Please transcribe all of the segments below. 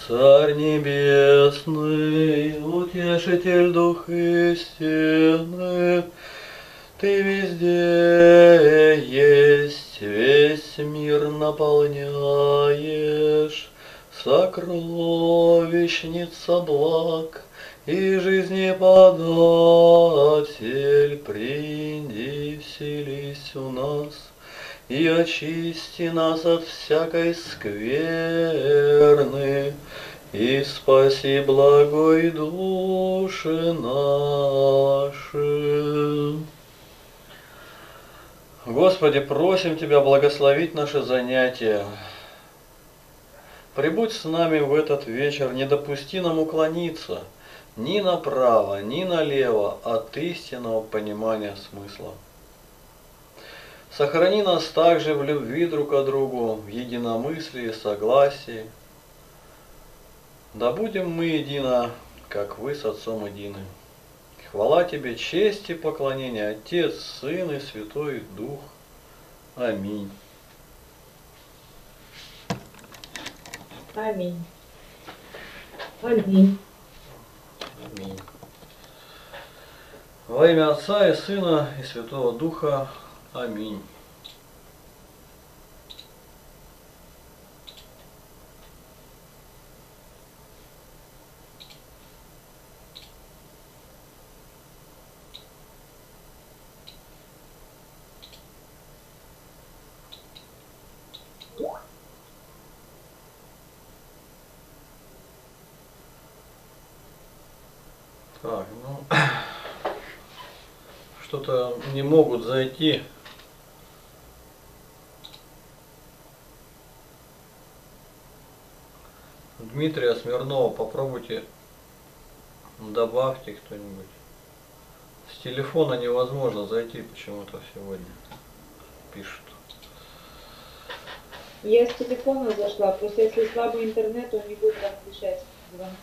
Царь Небесный, Утешитель Дух истины, Ты везде есть, весь мир наполняешь, сокровищница благ и жизни податель, приди, вселись у нас и очисти нас от всякой скверны, и спаси благой души наши. Господи, просим Тебя благословить наши занятия. Прибудь с нами в этот вечер, не допусти нам уклониться ни направо, ни налево от истинного понимания смысла. Сохрани нас также в любви друг к другу, в единомыслии и согласии. Да будем мы едино, как вы с Отцом едины. Хвала Тебе, честь и поклонение, Отец, Сын и Святой Дух. Аминь. Аминь. Аминь. Аминь. Во имя Отца и Сына и Святого Духа. Аминь. Так, ну, что-то не могут зайти. Дмитрия Смирнова попробуйте, добавьте кто-нибудь. С телефона невозможно зайти почему-то сегодня, пишут. Я с телефона зашла, просто если слабый интернет, он не будет разрешать звонок.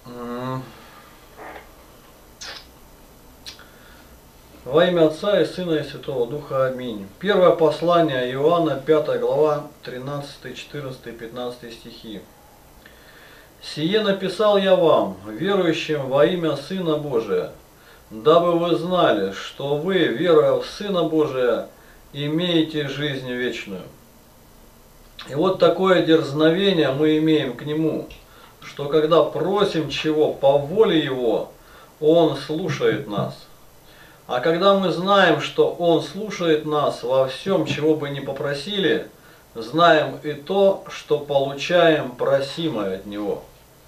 Во имя Отца и Сына и Святого Духа. Аминь. Первое послание Иоанна, 5 глава, 13, 14, 15 стихи. «Сие написал я вам, верующим во имя Сына Божия, дабы вы знали, что вы, веруя в Сына Божия, имеете жизнь вечную». И вот такое дерзновение мы имеем к Нему, что когда просим чего по воле Его, Он слушает нас. А когда мы знаем, что Он слушает нас во всем, чего бы ни попросили, знаем и то, что получаем просимое от Него.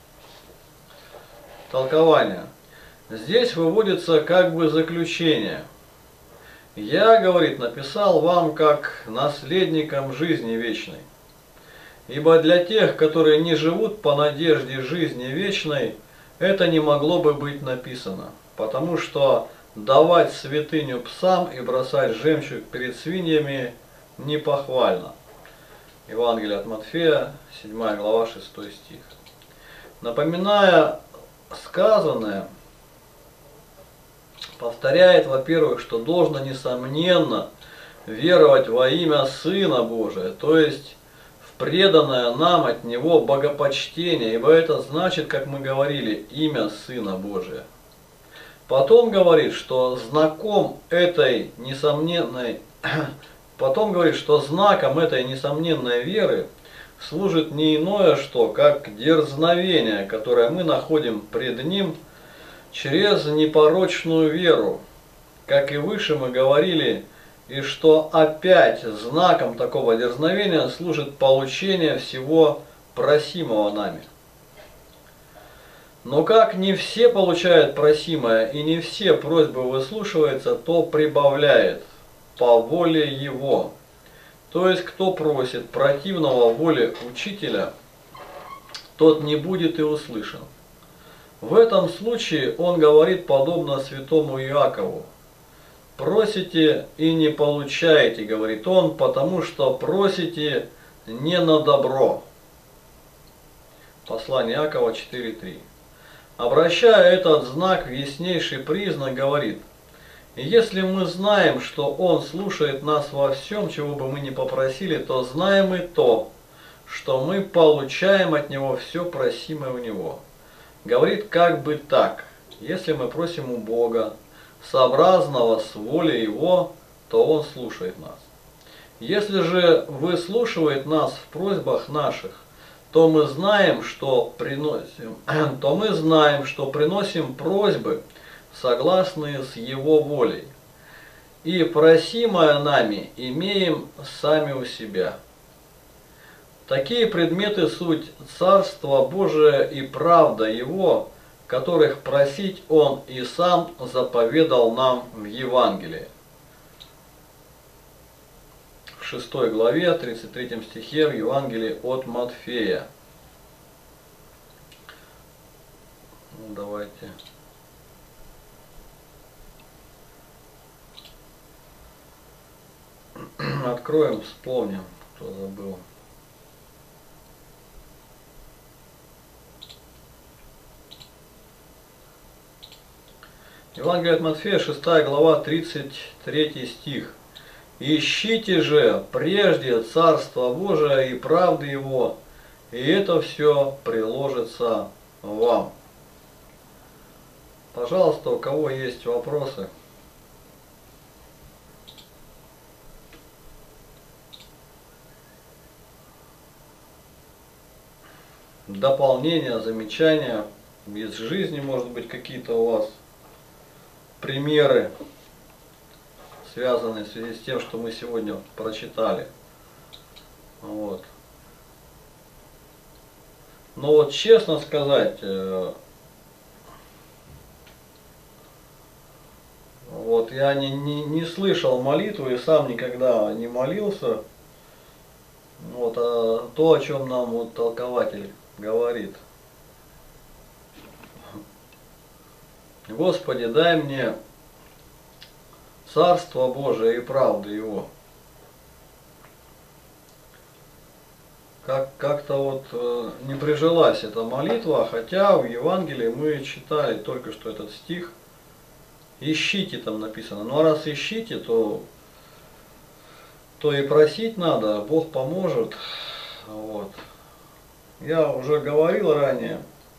Толкование. Здесь выводится как бы заключение. Я, говорит, написал вам как наследникам жизни вечной. Ибо для тех, которые не живут по надежде жизни вечной, это не могло бы быть написано, потому что давать святыню псам и бросать жемчуг перед свиньями не похвально. Евангелие от Матфея, 7 глава, 6 стих. Напоминая сказанное, повторяет, во-первых, что должно, несомненно, веровать во имя Сына Божия, то есть в преданное нам от Него богопочтение, ибо это значит, как мы говорили, имя Сына Божия. Потом говорит, что знаком этой несомненной, знаком этой несомненной веры служит не иное что, как дерзновение, которое мы находим пред Ним через непорочную веру, как и выше мы говорили, и что опять знаком такого дерзновения служит получение всего просимого нами. Но как не все получают просимое и не все просьбы выслушиваются, то прибавляет по воле Его. То есть, кто просит противного воле учителя, тот не будет и услышан. В этом случае он говорит подобно святому Иакову. «Просите и не получаете, говорит он, потому что просите не на добро». Послание Иакова 4:3. Обращая этот знак в яснейший признак, говорит: если мы знаем, что Он слушает нас во всем, чего бы мы ни попросили, то знаем и то, что мы получаем от Него все просимое у Него. Говорит как бы так: если мы просим у Бога, сообразного с волей Его, то Он слушает нас. Если же выслушивает нас в просьбах наших, то мы знаем, что приносим просьбы, согласные с Его волей, и просимое нами имеем сами у себя. Такие предметы суть Царство Божие и правда Его, которых просить Он и сам заповедал нам в Евангелии. В 6 главе, 33 стихе в Евангелии от Матфея. Ну, давайте. Откроем, вспомним, кто забыл. Евангелие от Матфея, 6 глава, 33 стих. «Ищите же прежде Царство Божие и правды Его, и это все приложится вам». Пожалуйста, у кого есть вопросы? Дополнения, замечания из жизни, может быть, какие-то у вас примеры, связанные в связи с тем, что мы сегодня прочитали. Вот. Но вот честно сказать, вот я не слышал молитву и сам никогда не молился. Вот, а то, о чем нам вот толкователь говорит. Господи, дай мне Царство Божие и правду Его. Как-то вот не прижилась эта молитва, хотя в Евангелии мы читали только что этот стих. Ищите там написано. Ну а раз ищите, то и просить надо, Бог поможет. Вот. Я уже говорил ранее,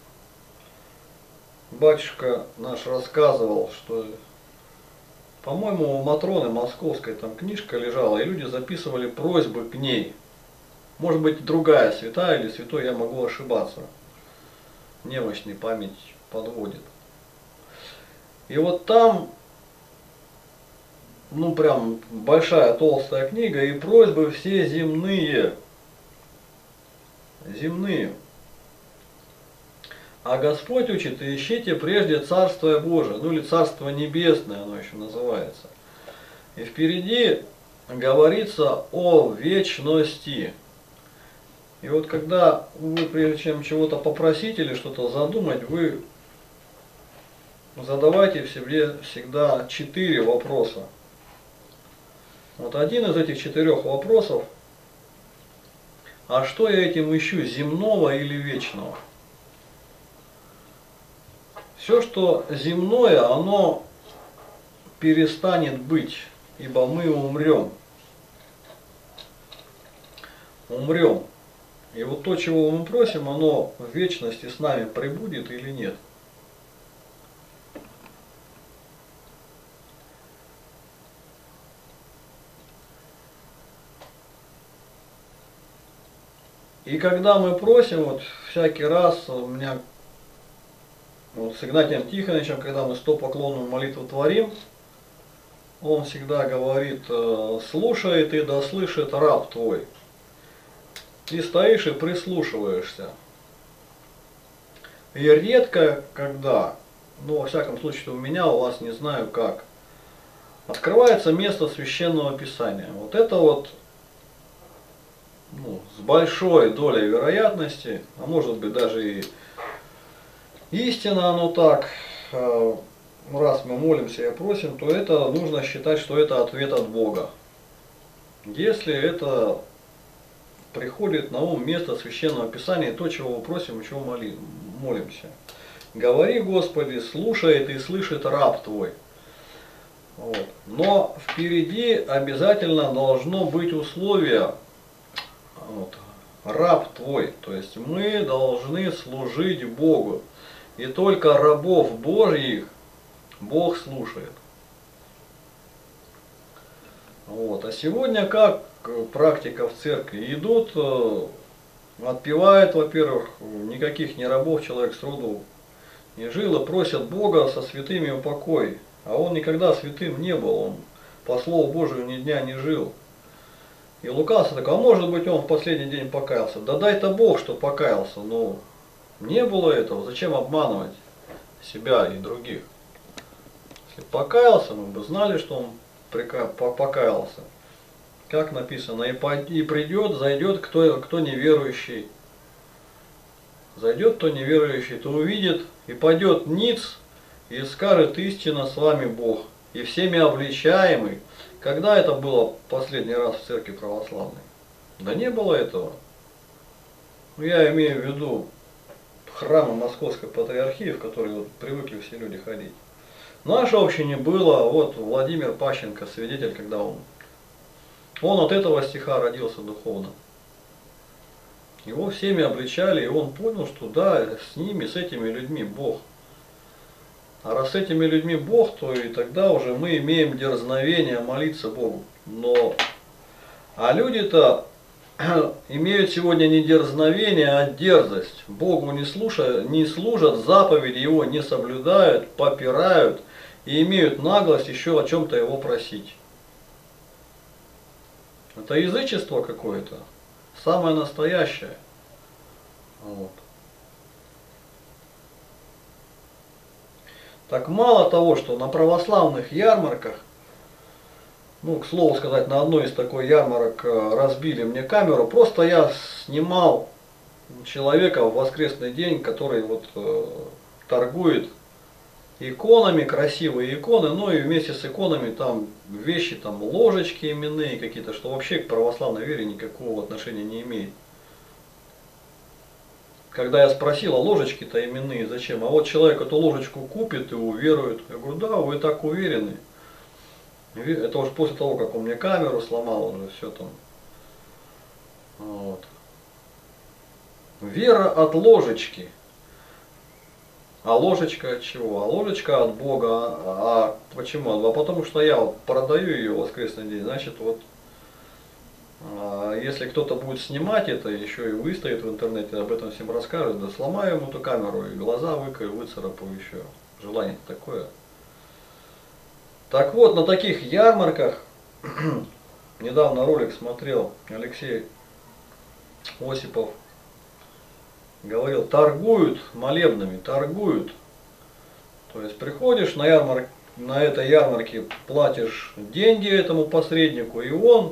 батюшка наш рассказывал, что, по-моему, у Матроны Московской там книжка лежала, и люди записывали просьбы к ней. Может быть, другая святая или святой, я могу ошибаться. Немощный память подводит. И вот там, ну прям большая толстая книга, и просьбы все земные. Земные. А Господь учит: ищите прежде Царство Божие, ну или Царство Небесное оно еще называется. И впереди говорится о вечности. И вот когда вы, прежде чем чего-то попросить или что-то задумать, вы задавайте в себе всегда 4 вопроса. Вот один из этих 4 вопросов: а что я этим ищу, земного или вечного? Все, что земное, оно перестанет быть, ибо мы умрем. Умрем. И вот то, чего мы просим, оно в вечности с нами пребудет или нет. И когда мы просим, вот всякий раз у меня вот с Игнатием Тихоновичем, когда мы 100-поклонную молитву творим, он всегда говорит: слушает и да слышит раб твой. Ты стоишь и прислушиваешься. И редко когда, ну во всяком случае у меня, у вас не знаю как, открывается место Священного Писания. Вот это вот, ну, с большой долей вероятности, а может быть даже и истина оно так, раз мы молимся и просим, то это нужно считать, что это ответ от Бога. Если это приходит на ум место Священного Писания, то, чего мы просим и чего молимся. Говори, Господи, слушает и слышит раб Твой. Вот. Но впереди обязательно должно быть условие. Вот. раб твой. То есть мы должны служить Богу. И только рабов Божьих Бог слушает. Вот. А сегодня как практика в церкви? Идут, отпевают, во-первых, никаких не рабов человек сроду не жил, и просят Бога со святыми упокой. А он никогда святым не был, он по Слову Божию ни дня не жил. И лукавство такой, а может быть он в последний день покаялся. Да дай-то Бог, что покаялся, но не было этого, зачем обманывать себя и других? Если покаялся, мы бы знали, что он покаялся. Как написано, и придет, зайдет кто неверующий. Зайдет кто неверующий, то увидит, и пойдет ниц, и скажет: истинно с вами Бог, и всеми обличаемый. Когда это было последний раз в церкви православной? Да не было этого. Я имею в виду храмы Московской Патриархии, в которые вот привыкли все люди ходить. В нашей общине было, вот Владимир Пащенко, свидетель, когда он от этого стиха родился духовно. Его всеми обличали, и он понял, что да, с ними, с этими людьми Бог. А раз с этими людьми Бог, то и тогда уже мы имеем дерзновение молиться Богу. А люди-то имеют сегодня не дерзновение, а дерзость. Богу не служат, заповеди Его не соблюдают, попирают и имеют наглость еще о чем-то Его просить. Это язычество какое-то, самое настоящее. Вот. Так мало того, что на православных ярмарках, к слову сказать, на одной из такой ярмарок разбили мне камеру, просто я снимал человека в воскресный день, который торгует иконами, красивые иконы, и вместе с иконами там вещи, там ложечки именные какие-то, что вообще к православной вере никакого отношения не имеет. Когда я спросил, а ложечки-то именные зачем? А вот человек эту ложечку купит и уверует. Я говорю, да, вы так уверены. Это уж после того, как он мне камеру сломал, уже все там. Вот. Вера от ложечки. А ложечка от чего? А ложечка от Бога. А почему? А потому что я продаю ее в воскресный день, значит если кто-то будет снимать это, еще и выставит в интернете, об этом всем расскажет, да сломаю ему эту камеру, и глаза выцарапаю еще. Желание такое. Так вот, на таких ярмарках, недавно ролик смотрел, Алексей Осипов говорил, торгуют молебными, торгуют. То есть приходишь на этой ярмарке, платишь деньги этому посреднику, и он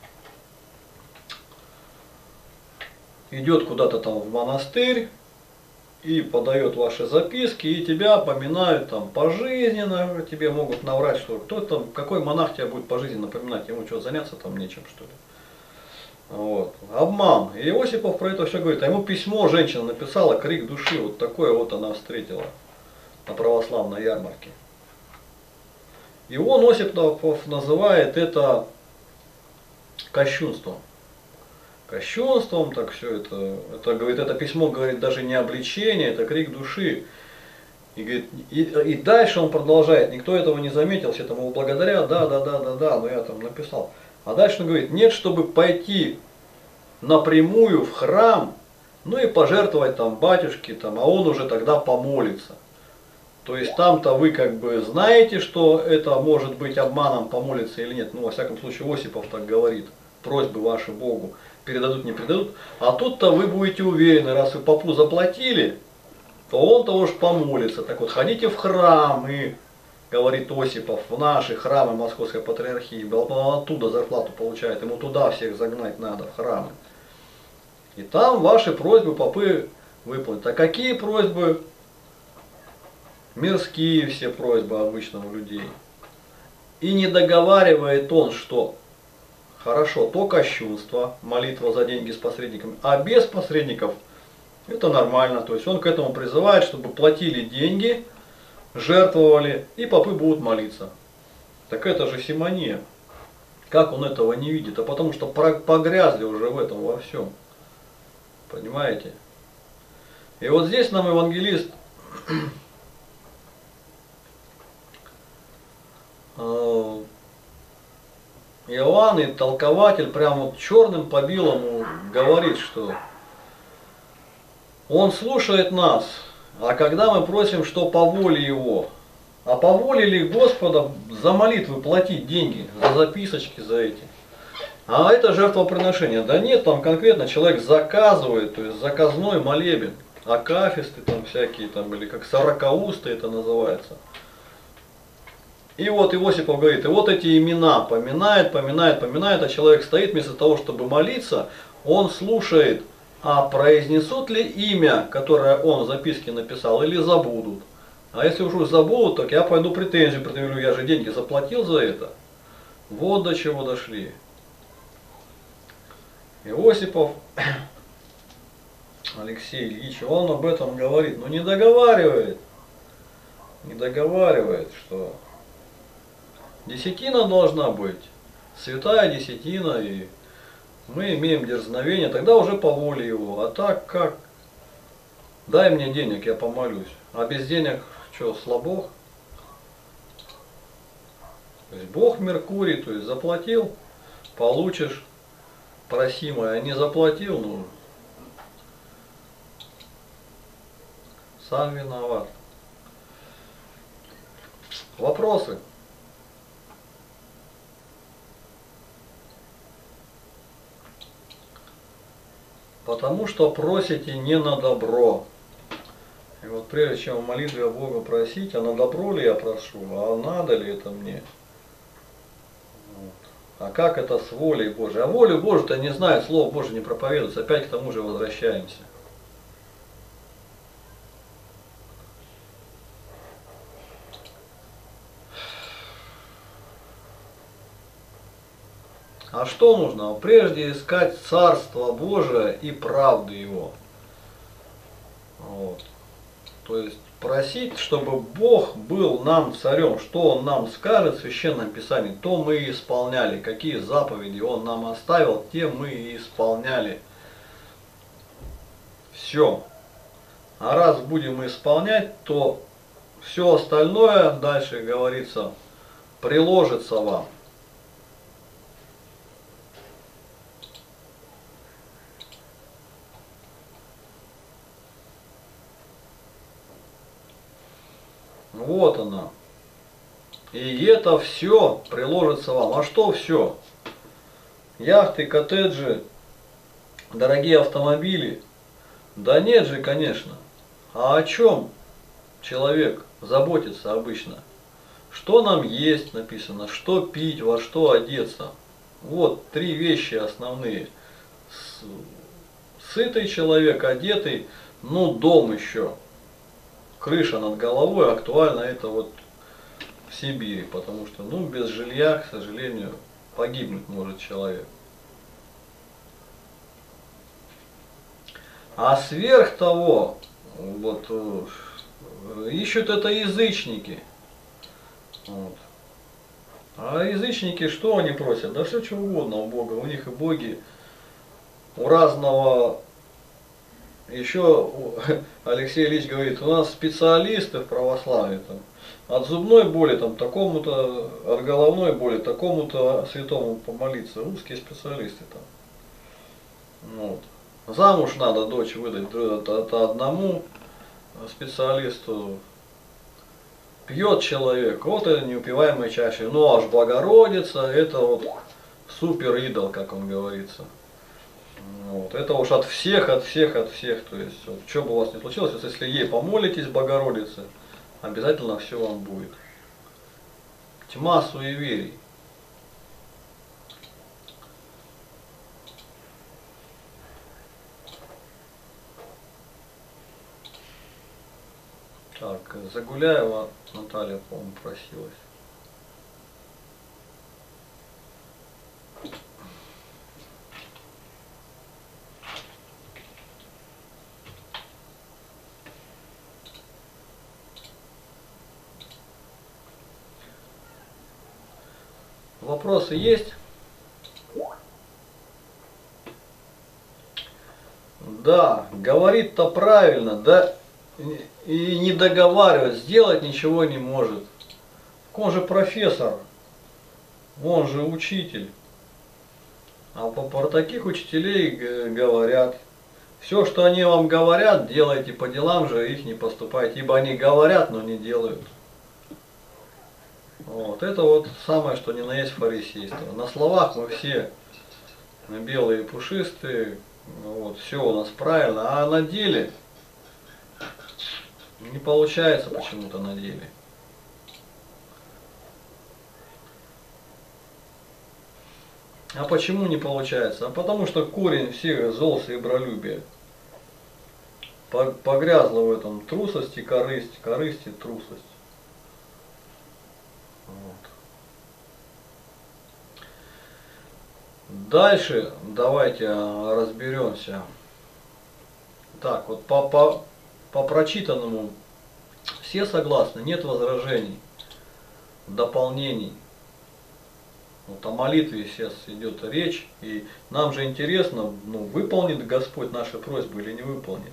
идет куда-то там в монастырь и подает ваши записки, и тебя поминают там пожизненно, тебе могут наврать, что кто там, какой монах тебя будет пожизненно напоминать, ему что, заняться там нечем, что ли. Вот. Обман. И Осипов про это все говорит. А ему письмо женщина написала, крик души, вот такое вот она встретила на православной ярмарке. И он, Осипов, называет это кощунством. Кощунством, так все это говорит, это письмо говорит даже не обличение, это крик души. И, говорит, и дальше он продолжает, никто этого не заметил, все там его благодарят, да, но я там написал. А дальше он говорит, нет, чтобы пойти напрямую в храм, и пожертвовать там батюшке, там, а он уже тогда помолится. То есть там-то вы как бы знаете, что это может быть обманом, помолиться или нет. Во всяком случае, Осипов так говорит, просьбы ваши Богу передадут, не передадут. А тут-то вы будете уверены, раз вы попу заплатили, то он-то уж помолится. Так вот, ходите в храм и, говорит Осипов, в наши храмы Московской Патриархии, он оттуда зарплату получает, ему туда всех загнать надо, в храмы. И там ваши просьбы попы выполнят. А какие просьбы? Мирские все просьбы обычных людей. И не договаривает он, что хорошо, то кощунство, молитва за деньги с посредниками, а без посредников это нормально. То есть он к этому призывает, чтобы платили деньги, жертвовали, и попы будут молиться. Так это же симония. Как он этого не видит? А потому что погрязли уже в этом во всем. Понимаете? И вот здесь нам евангелист Иоанн и толкователь прямо вот черным по белому говорит, что он слушает нас, а когда мы просим, что по воле его, а по воле ли Господа за молитвы платить деньги, за записочки, за эти? А это жертвоприношение. Да нет, там конкретно человек заказывает, то есть заказной молебен, акафисты там всякие, там, или как сорокаусты это называется. И вот Иосипов говорит, и вот эти имена поминает, а человек стоит вместо того, чтобы молиться, он слушает, а произнесут ли имя, которое он в записке написал, или забудут. А если уж забудут, так я пойду претензию предъявлю, я же деньги заплатил за это. Вот до чего дошли. Иосипов Алексей Ильич, он об этом говорит, но не договаривает, что десятина должна быть, святая десятина, и мы имеем дерзновение, тогда уже по воле его. А так как? Дай мне денег, я помолюсь. А без денег что, слабо? То есть Бог Меркурий, то есть заплатил, получишь просимое, а не заплатил, ну, сам виноват. Вопросы? Потому что просите не на добро. И вот прежде чем в молитве о Бога просить, а на добро ли я прошу, а надо ли это мне? Вот. А как это с волей Божией? А волю Божию-то не знает, Слово Божие не проповедуется, опять к тому же возвращаемся. А что нужно? Прежде искать Царство Божие и правды Его. Вот. То есть просить, чтобы Бог был нам царем, что Он нам скажет в Священном Писании, то мы и исполняли. Какие заповеди Он нам оставил, те мы и исполняли. Все. А раз будем исполнять, то все остальное, дальше говорится, приложится вам. Вот она. И это все приложится вам. А что все? Яхты, коттеджи, дорогие автомобили? Да нет же, конечно. А о чем человек заботится обычно? Что нам есть написано, что пить, во что одеться. Вот 3 вещи основные. Сытый человек, одетый, ну дом еще. Крыша над головой, актуально это вот в Сибири, потому что ну, без жилья, к сожалению, погибнуть может человек. А сверх того, вот, ищут это язычники. Вот. А язычники что они просят? Да все чего угодно у Бога. У них и боги у разного. Еще Алексей Ильич говорит, у нас специалисты в православии там, от зубной боли там такому-то, от головной боли такому-то святому помолиться. Русские специалисты там. Вот. Замуж надо дочь выдать это одному специалисту. Пьет человек, вот это неупиваемая чаша. Ну аж Богородица, это вот супер идол, как он говорится. Вот. Это уж от всех. То есть, вот, что бы у вас ни случилось, если ей помолитесь, Богородице, обязательно все вам будет. Тьма суеверий. Так, Загуляева Наталья, по-моему, просилась. Вопросы есть? Да, говорит-то правильно, да, и не договаривает, сделать ничего не может. Он же профессор, он же учитель. А про таких учителей говорят. Все, что они вам говорят, делайте, по делам же их не поступайте. Ибо они говорят, но не делают. Вот. Это вот самое, что ни на есть фарисейство. На словах мы все белые и пушистые, вот, все у нас правильно, а на деле не получается почему-то на деле. А почему не получается? А потому что корень всех зол сребролюбия. Погрязла в этом трусость и корысть, корысть и трусость. Вот. Дальше давайте разберемся. Так, вот по прочитанному все согласны, нет возражений, дополнений. Вот о молитве сейчас идет речь, и нам же интересно, ну, выполнит Господь наши просьбы или не выполнит.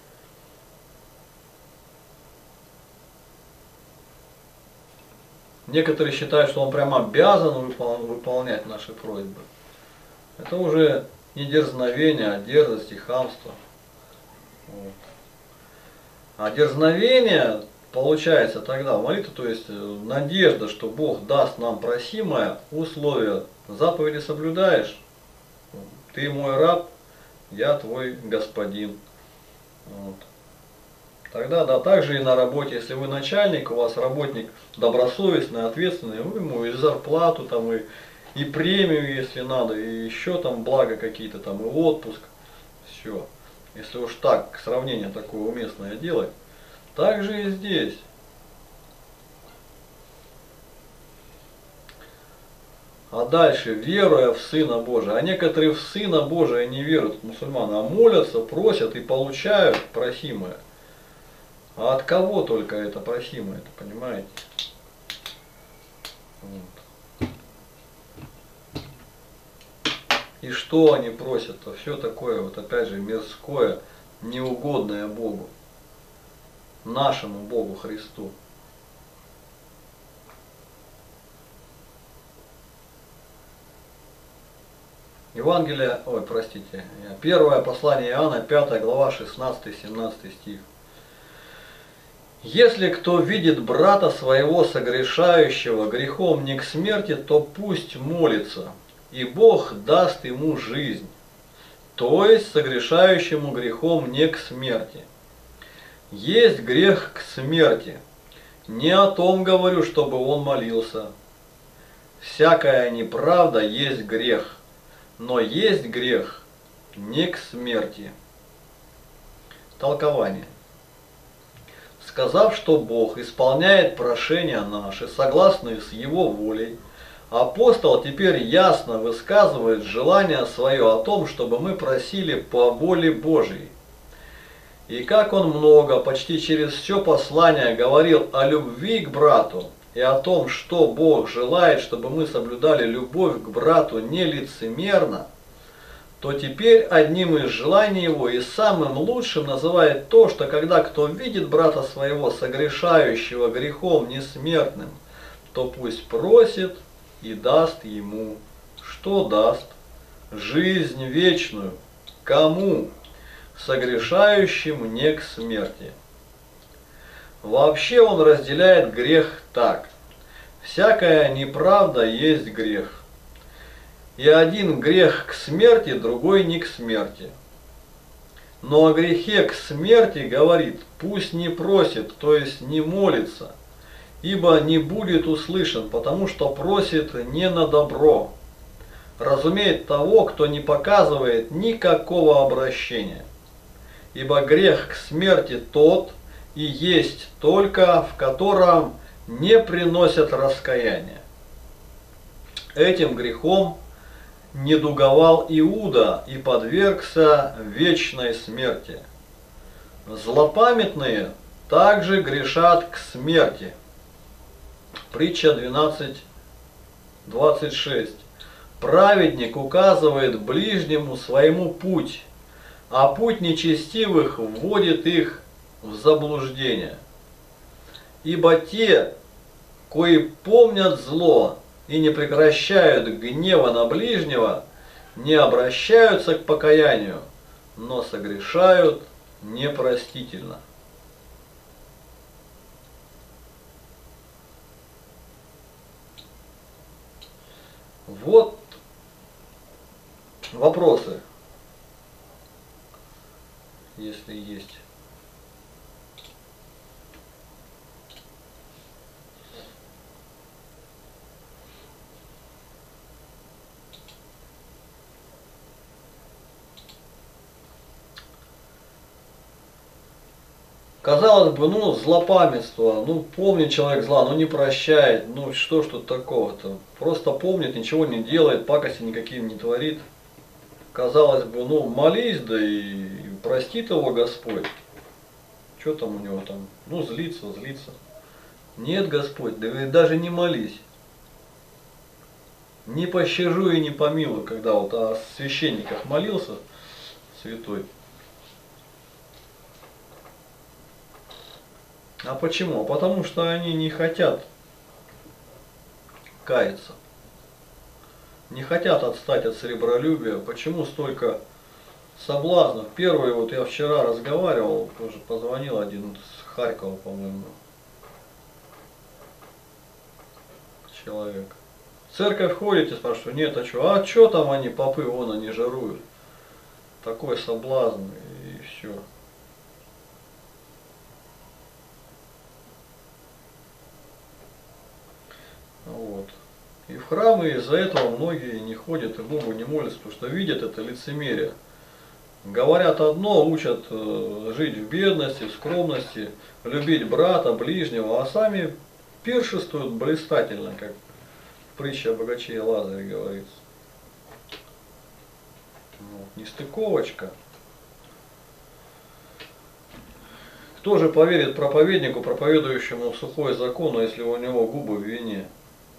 Некоторые считают, что он прямо обязан выполнять наши просьбы. Это уже не дерзновение, а дерзость и хамство. Вот. А дерзновение получается тогда в молитве, то есть надежда, что Бог даст нам просимое условие. Заповеди соблюдаешь, ты мой раб, я твой господин. Вот. Тогда, да, также и на работе, если вы начальник, у вас работник добросовестный, ответственный, вы ему и зарплату, там, и премию, если надо, и еще там блага какие-то, там, и отпуск, все. Если уж так, сравнение такое уместное делать, так же и здесь. А дальше, веруя в Сына Божия. А некоторые в Сына Божия не веруют, мусульманы, а молятся, просят и получают просимое. А от кого только это просимое, это понимаете? Вот. И что они просят-то? Все такое, вот опять же, мирское, неугодное Богу. Нашему Богу Христу. Евангелие, ой, простите, первое послание Иоанна, 5 глава, 16-17 стих. Если кто видит брата своего согрешающего грехом не к смерти, то пусть молится, и Бог даст ему жизнь, то есть согрешающему грехом не к смерти. Есть грех к смерти. Не о том говорю, чтобы он молился. Всякая неправда есть грех, но есть грех не к смерти. Толкование. Сказав, что Бог исполняет прошения наши, согласные с Его волей, апостол теперь ясно высказывает желание свое о том, чтобы мы просили по воле Божьей. И как он много, почти через все послание говорил о любви к брату и о том, что Бог желает, чтобы мы соблюдали любовь к брату нелицемерно, то теперь одним из желаний его и самым лучшим называет то, что когда кто видит брата своего согрешающего грехом несмертным, то пусть просит и даст ему. Что даст? Жизнь вечную. Кому? Согрешающим не к смерти. Вообще он разделяет грех так. Всякая неправда есть грех. И один грех к смерти, другой не к смерти. Но о грехе к смерти говорит, пусть не просит, то есть не молится, ибо не будет услышан, потому что просит не на добро. Разумеет того, кто не показывает никакого обращения. Ибо грех к смерти тот и есть только, в котором не приносят раскаяния. Этим грехом недуговал Иуда и подвергся вечной смерти. Злопамятные также грешат к смерти. Притча 12:26. Праведник указывает ближнему своему путь, а путь нечестивых вводит их в заблуждение. Ибо те, кои помнят зло и не прекращают гнева на ближнего, не обращаются к покаянию, но согрешают непростительно. Вот вопросы, если есть. Казалось бы, ну, злопамятство, ну, помнит человек зла, но не прощает, ну, что ж тут такого-то? Просто помнит, ничего не делает, пакости никакие не творит. Казалось бы, ну, молись, да и простит его Господь. Что там у него там? Ну, злится, злится. Нет, Господь, да даже не молись. Не пощажу и не помилую, когда вот о священниках молился святой. А почему? Потому что они не хотят каяться. Не хотят отстать от сребролюбия. Почему столько соблазнов? Первый, вот я вчера разговаривал, тоже позвонил один с Харькова, по-моему, человек. В церковь ходите, спрашиваю, нет, а что там они, попы, вон они жируют. Такой соблазн и все. Вот. И в храмы из-за этого многие не ходят и Богу не молятся, потому что видят это лицемерие. Говорят одно, учат жить в бедности, в скромности, любить брата, ближнего, а сами пиршествуют блистательно, как в притче о богаче и Лазаре говорится. Вот. Нестыковочка. Кто же поверит проповеднику, проповедующему сухой закон, если у него губы в вине?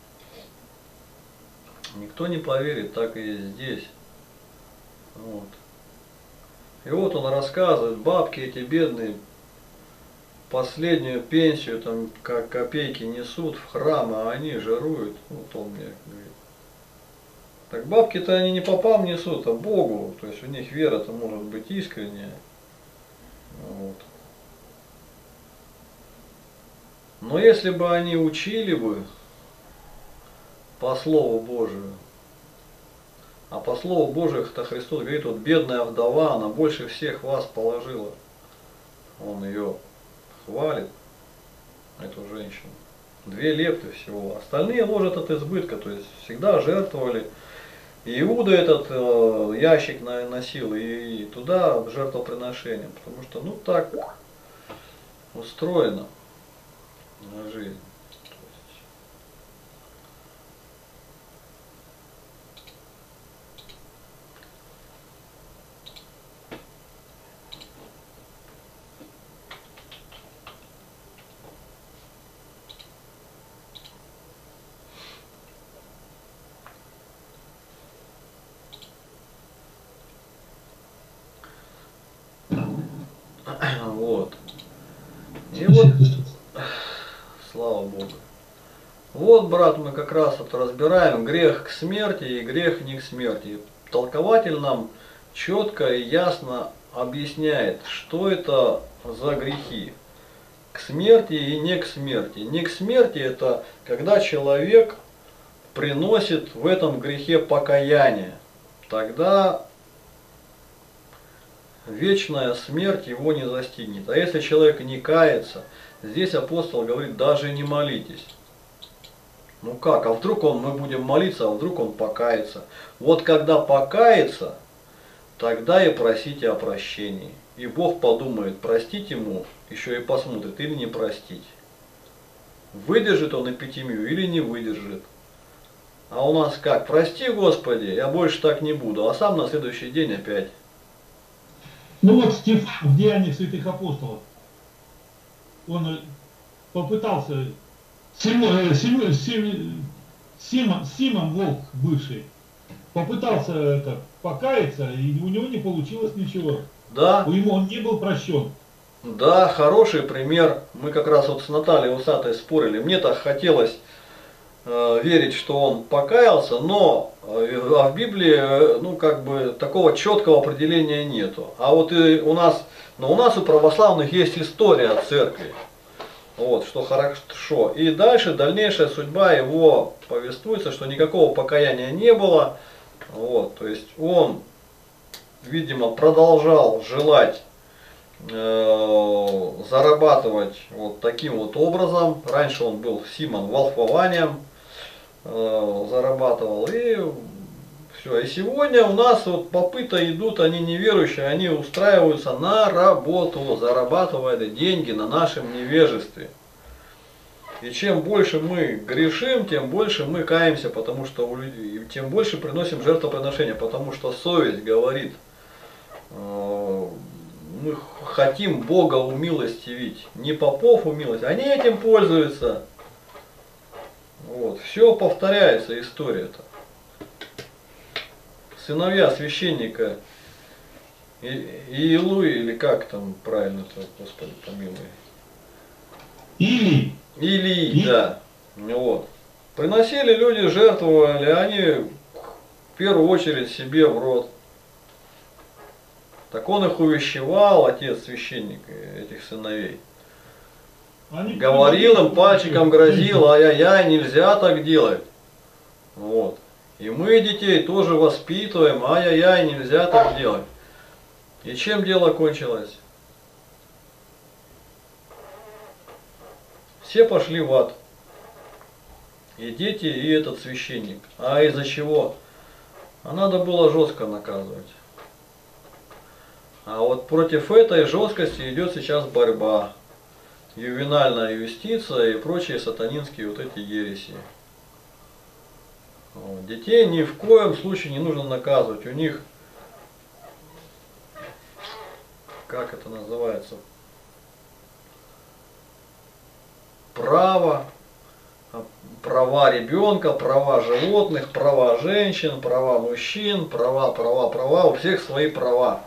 Никто не поверит, так и здесь. Вот. И вот он рассказывает, бабки эти бедные, последнюю пенсию, там, как копейки несут в храм, а они жируют. Вот он мне говорит. Так бабки-то они не попам несут, а Богу. То есть у них вера-то может быть искренняя. Вот. Но если бы они учили бы по Слову Божию, а по Слову Божию-то Христос говорит, вот бедная вдова, она больше всех вас положила. Он ее хвалит, эту женщину. 2 лепты всего. Остальные ложат от избытка, то есть всегда жертвовали. И Иуда этот ящик носил и туда жертвоприношение, потому что ну так устроено на жизнь. Вот. И вот, слава Богу. Вот, брат, мы как раз вот разбираем грех к смерти и грех не к смерти. Толкователь нам четко и ясно объясняет, что это за грехи. К смерти и не к смерти. Не к смерти это когда человек приносит в этом грехе покаяние. Тогда вечная смерть его не застигнет. А если человек не кается, здесь апостол говорит, даже не молитесь. Ну как, а вдруг мы будем молиться, а вдруг он покается. Вот когда покается, тогда и просите о прощении. И Бог подумает, простить ему, еще и посмотрит, или не простить. Выдержит он эпитемию или не выдержит. А у нас как, прости Господи, я больше так не буду, а сам на следующий день опять. Ну вот Стефан в Деяниях святых апостолов, он попытался, Симон Волк бывший, попытался это, покаяться, и у него не получилось ничего. Да, Он не был прощен. да, хороший пример. Мы как раз вот с Натальей Усатой спорили. Мне-то хотелось верить, что он покаялся, но в Библии, ну, как бы, такого четкого определения нету. А вот и у нас, но у нас у православных есть история церкви. Вот, что хорошо. И дальше, дальнейшая судьба его повествуется, что никакого покаяния не было. Вот, то есть он, видимо, продолжал желать зарабатывать вот таким вот образом. Раньше он был Симон волхвованием, зарабатывал, и все. И сегодня у нас вот попыты идут, они неверующие, они устраиваются на работу, зарабатывая деньги на нашем невежестве. И чем больше мы грешим, тем больше мы каемся, потому что у людей, тем больше приносим жертвоприношения, потому что совесть говорит, мы хотим Бога умилостивить, не попов умилостивить, они этим пользуются. Вот, все повторяется история-то. Сыновья священника Иилуи, или как там правильно-то, Господи помилуй. Илии, да. Вот. Приносили люди, жертвовали, они в первую очередь себе в рот. Так он их увещевал, отец священник этих сыновей. Говорил им, пальчиком грозил, ай-яй-яй, нельзя так делать. Вот. И мы детей тоже воспитываем, ай-яй-яй, нельзя так делать. И чем дело кончилось? Все пошли в ад. И дети, и этот священник. А из-за чего? А надо было жестко наказывать. А вот против этой жесткости идет сейчас борьба. Ювенальная юстиция и прочие сатанинские вот эти ереси. Вот. Детей ни в коем случае не нужно наказывать. У них, как это называется, право, права ребенка, права животных, права женщин, права мужчин, права, у всех свои права.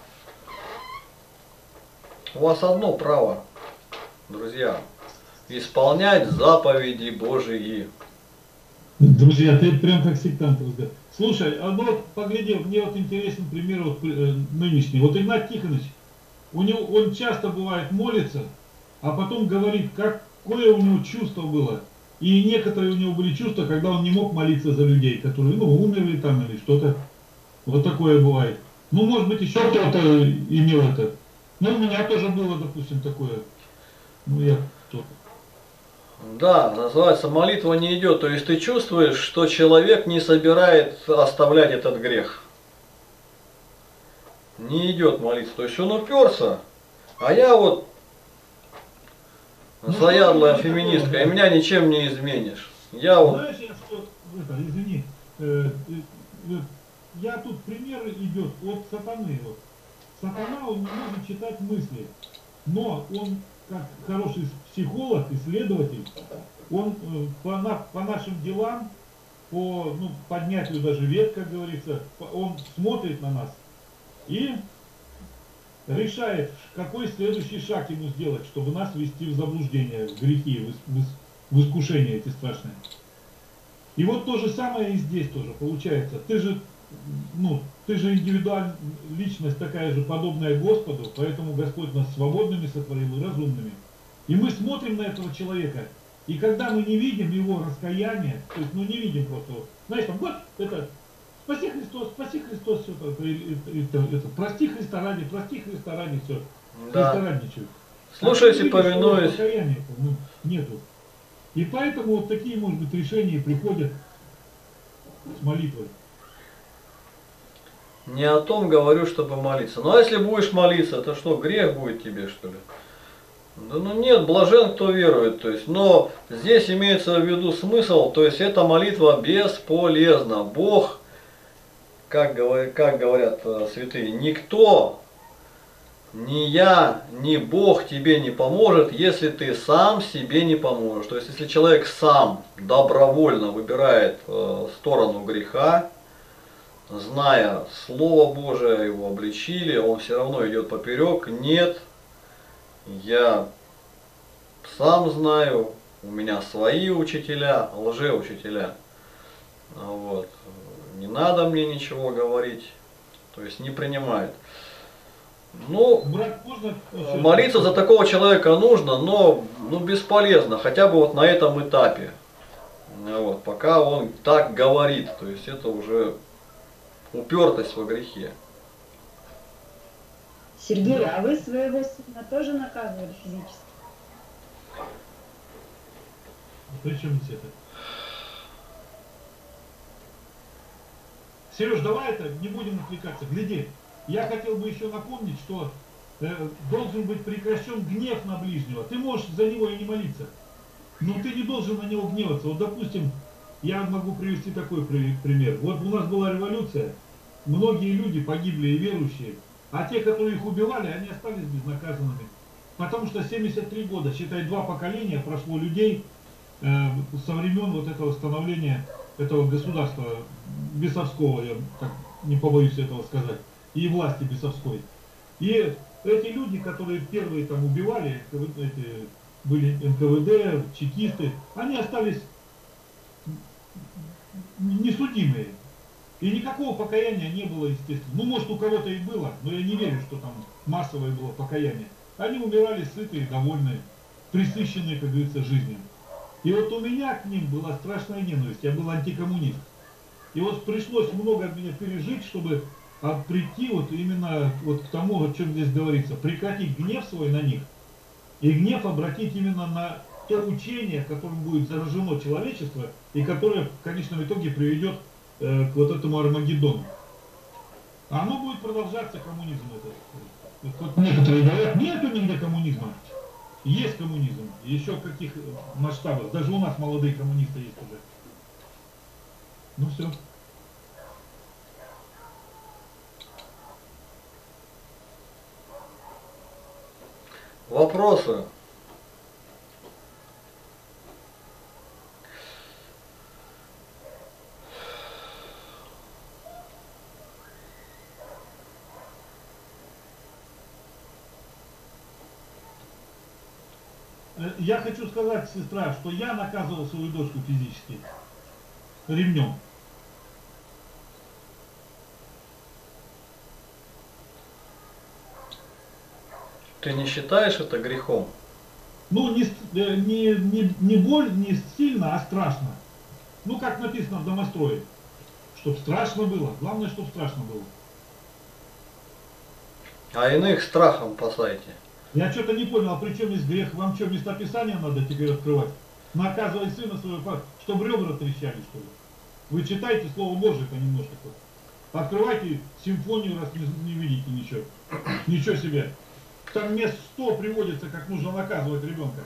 У вас одно право, друзья, исполнять заповеди Божьи. Друзья, ты прям как сектант разговариваешь. Слушай, а ну вот погляди, мне вот интересен пример вот, нынешний. Вот Игнат Тихонович, он часто бывает молится, а потом говорит, какое у него чувство было. И некоторые у него были чувства, когда он не мог молиться за людей, которые, умерли там или что-то. Вот такое бывает. Ну, может быть, еще кто-то имел это. Ну, у меня тоже было, допустим, такое. Ну, я кто-то. Да, называется, молитва не идет. То есть ты чувствуешь, что человек не собирает оставлять этот грех. Не идет молиться. То есть он уперся, а я вот заядлая феминистка, и меня ничем не изменишь. Я вот... Знаешь, извини, я тут пример идет от сатаны. Вот. Сатана, он не может читать мысли, но он, как хороший психолог, исследователь, он по нашим делам, по поднятию даже век, как говорится, он смотрит на нас и решает, какой следующий шаг ему сделать, чтобы нас ввести в заблуждение, в грехи, в искушения эти страшные. И вот то же самое и здесь тоже получается. Ты же индивидуальная личность такая же, подобная Господу, поэтому Господь нас свободными сотворил и разумными. И мы смотрим на этого человека, и когда мы не видим его раскаяния, то есть, не видим просто, знаешь, там, вот, это, спаси Христос, все, прости Христа ради, все, Да. Христородничают. Слушайте, повинуюсь. Раскаяния нету. И поэтому вот такие, может быть, решения приходят с молитвой. Не о том говорю, чтобы молиться. Ну а если будешь молиться, это что, грех будет тебе, что ли? Да ну нет, блажен, кто верует. То есть, но здесь имеется в виду смысл, то есть эта молитва бесполезна. Бог, как говорят святые, никто, ни я, ни Бог тебе не поможет, если ты сам себе не поможешь. То есть, если человек сам добровольно выбирает сторону греха, зная Слово Божие, его обличили, он все равно идет поперек. Нет, я сам знаю, у меня свои учителя, лжеучителя. Вот. Не надо мне ничего говорить, то есть не принимает. Ну, Брат, можно еще? молиться за такого человека нужно, но бесполезно, хотя бы вот на этом этапе. Вот, пока он так говорит, то есть это уже упертость во грехе. Сергей, а вы своего сына тоже наказывали физически? При чем здесь это? Сереж, давай это, не будем отвлекаться. Гляди, я хотел бы еще напомнить, что должен быть прекращен гнев на ближнего. Ты можешь за него и не молиться, но ты не должен на него гневаться. Вот, допустим, я могу привести такой пример. Вот у нас была революция, многие люди погибли и верующие, а те, которые их убивали, они остались безнаказанными. Потому что 73 года, считай, 2 поколения прошло людей со времен вот этого становления этого государства бесовского, я так не побоюсь этого сказать, и власти бесовской. И эти люди, которые первые там убивали, эти были НКВД, чекисты, они остались несудимые. И никакого покаяния не было, естественно. Ну, может, у кого-то и было, но я не верю, что там массовое было покаяние. Они умирали сытые, довольные, пресыщенные, как говорится, жизнью. И вот у меня к ним была страшная ненависть, я был антикоммунист. И вот пришлось много от меня пережить, чтобы прийти вот именно вот к тому, о чем здесь говорится, прекратить гнев свой на них, и гнев обратить именно на то учение, которым будет заражено человечество, и которое в конечном итоге приведет к вот этому Армагеддону. А оно будет продолжаться, коммунизм этот. Вот некоторые говорят, нету нигде коммунизма. Есть коммунизм, еще в каких масштабах. Даже у нас молодые коммунисты есть уже. Ну все. Вопросы? Я хочу сказать, сестра, что я наказывал свою дочку физически ремнем. Ты не считаешь это грехом? Ну, не боль, не сильно, а страшно. Ну, как написано в домострое. Чтоб страшно было. Главное, чтоб страшно было. А иных страхом спасайте. Я что-то не понял, а при чем здесь грех? Вам что, местописание надо теперь открывать? Наказывай сына своего, чтобы ребра трещали, что ли? Вы читайте Слово Божие понемножку. Открывайте симфонию, раз не видите ничего. Ничего себе. Там мест 100 приводится, как нужно наказывать ребенка.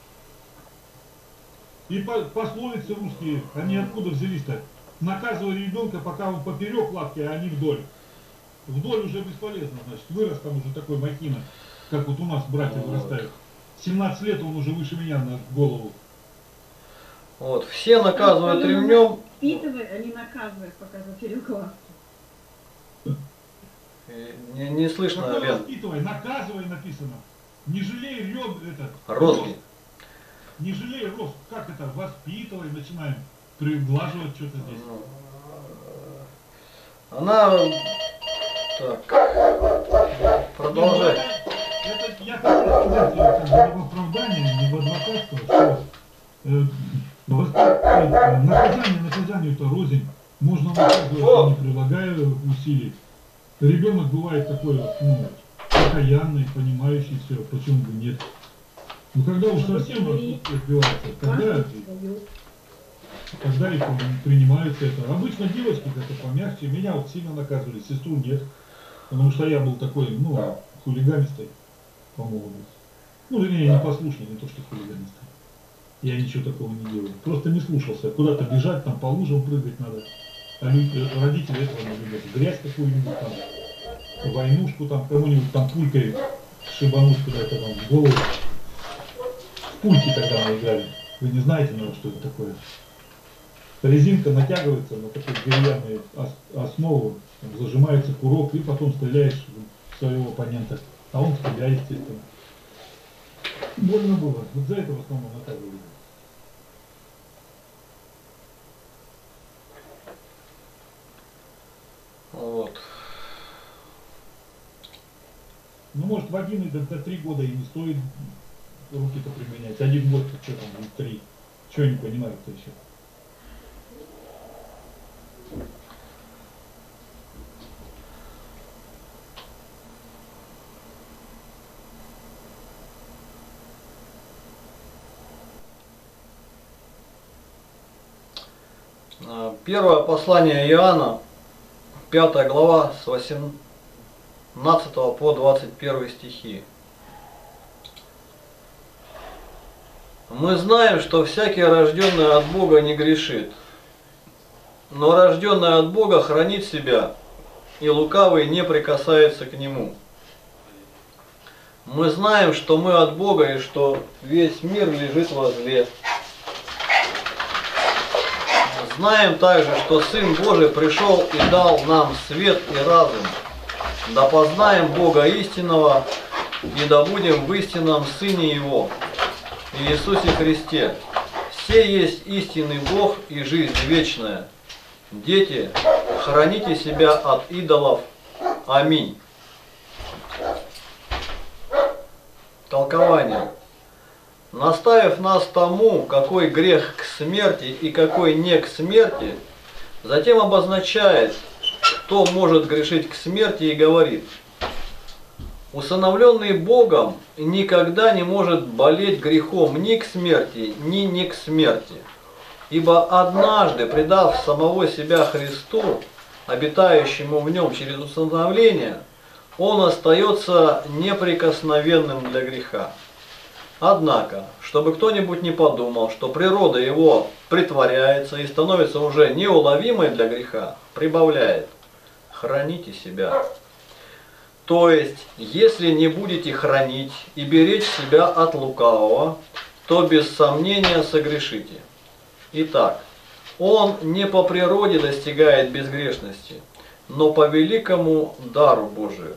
И пословицы русские, они откуда взялись-то? Наказывай ребенка, пока он поперек лапки, а не вдоль. Вдоль уже бесполезно, значит. Вырос там уже такой махина, как вот у нас братья вырастают. 17 лет он уже выше меня на голову. Вот, все наказывают ремнем. Впитывай, а не наказывай, пока поперек лапки. Не слышно, Какой Лен. воспитывай, наказывай написано. Не жалей Розги. Не жалей рост. Как это? Воспитывай, начинаем приглаживать что-то здесь. Она... Так. Продолжай. Это я хочу сказать, как бы в оправдание, не в адвокатство, что наказание это рознь. Можно наказывать, не прилагая усилий. Ребенок бывает такой, ну, покаянный, понимающий все, почему бы нет. Но когда уж совсем отбивается, тогда их принимаются это. Обычно девочки как-то помягче, меня вот сильно наказывали, сестру нет. Потому что я был такой, ну, хулиганистый по молодости. Ну, вернее, непослушный, не то что хулиганистый. Я ничего такого не делал. Просто не слушался. Куда-то бежать, там по лужам прыгать надо. А родители этого не любят. Грязь какую-нибудь там, войнушку там, кому-нибудь там пулькой шибануть куда-то там в голову. В пульки тогда мы играли. Вы не знаете, наверное, что это такое? резинка натягивается на такую деревянную основу, там зажимается курок, и потом стреляешь в своего оппонента, а он в тебя, естественно. Больно было. Вот за это в основном наказывали. Вот. Ну, может, в 1 до 3 года и не стоит руки-то применять. 1 год, что там, 3. Чего не понимают-то еще? Первое послание Иоанна, 5 глава, с 18 по 21 стихи. Мы знаем, что всякий, рожденный от Бога, не грешит, но рожденный от Бога хранит себя, и лукавый не прикасается к нему. Мы знаем, что мы от Бога, и что весь мир лежит во зле. Знаем также, что Сын Божий пришел и дал нам свет и разум, да познаем Бога истинного, и да будем в истинном Сыне Его, Иисусе Христе. Все есть истинный Бог и жизнь вечная. Дети, храните себя от идолов. Аминь. Толкование. Наставив нас тому, какой грех к смерти и какой не к смерти, затем обозначает, кто может грешить к смерти, и говорит: усыновленный Богом никогда не может болеть грехом ни к смерти, ни не к смерти. Ибо однажды, предав самого себя Христу, обитающему в нем через усыновление, он остается неприкосновенным для греха. Однако, чтобы кто-нибудь не подумал, что природа его притворяется и становится уже неуловимой для греха, прибавляет: храните себя. То есть, если не будете хранить и беречь себя от лукавого, то без сомнения согрешите. Итак, он не по природе достигает безгрешности, но по великому дару Божию.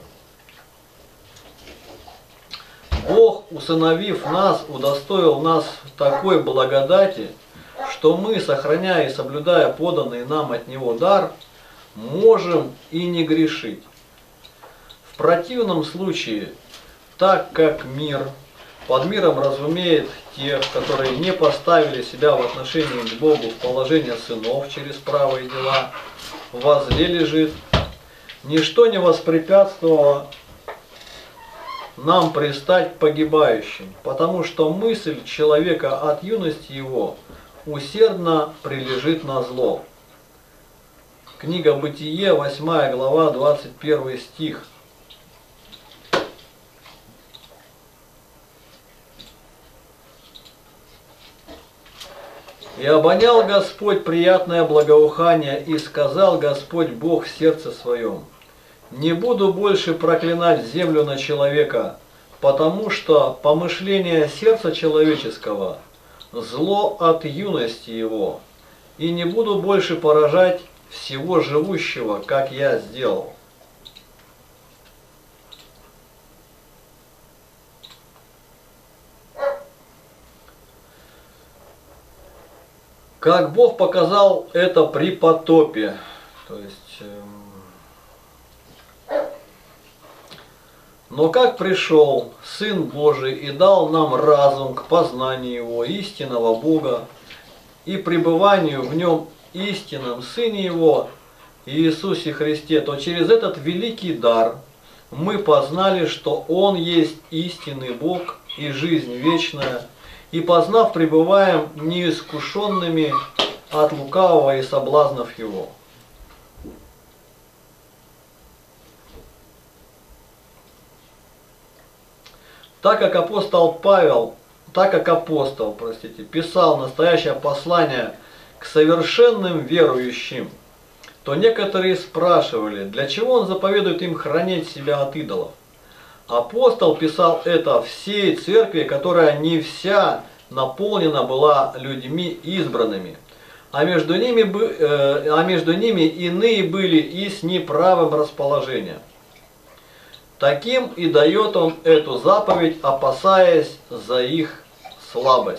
Бог, усыновив нас, удостоил нас такой благодати, что мы, сохраняя и соблюдая поданный нам от Него дар, можем и не грешить. В противном случае, так как мир, под миром разумеет тех, которые не поставили себя в отношении к Богу в положение сынов через правые дела, во зле лежит, ничто не воспрепятствовало нам пристать к погибающим, потому что мысль человека от юности его усердно прилежит на зло. Книга Бытие, 8 глава, 21 стих. «И обонял Господь приятное благоухание, и сказал Господь Бог в сердце своем: не буду больше проклинать землю на человека, потому что помышление сердца человеческого зло от юности его, и не буду больше поражать всего живущего, как я сделал». Как Бог показал это при потопе, то есть, но как пришел Сын Божий и дал нам разум к познанию Его, истинного Бога, и пребыванию в Нем истинном Сыне Его, Иисусе Христе, то через этот великий дар мы познали, что Он есть истинный Бог и жизнь вечная, и, познав, пребываем неискушенными от лукавого и соблазнов его. Так как апостол, писал настоящее послание к совершенным верующим, то некоторые спрашивали, для чего он заповедует им хранить себя от идолов. Апостол писал это всей церкви, которая не вся наполнена была людьми избранными, а между ними иные были и с неправым расположением. Таким и дает он эту заповедь, опасаясь за их слабость.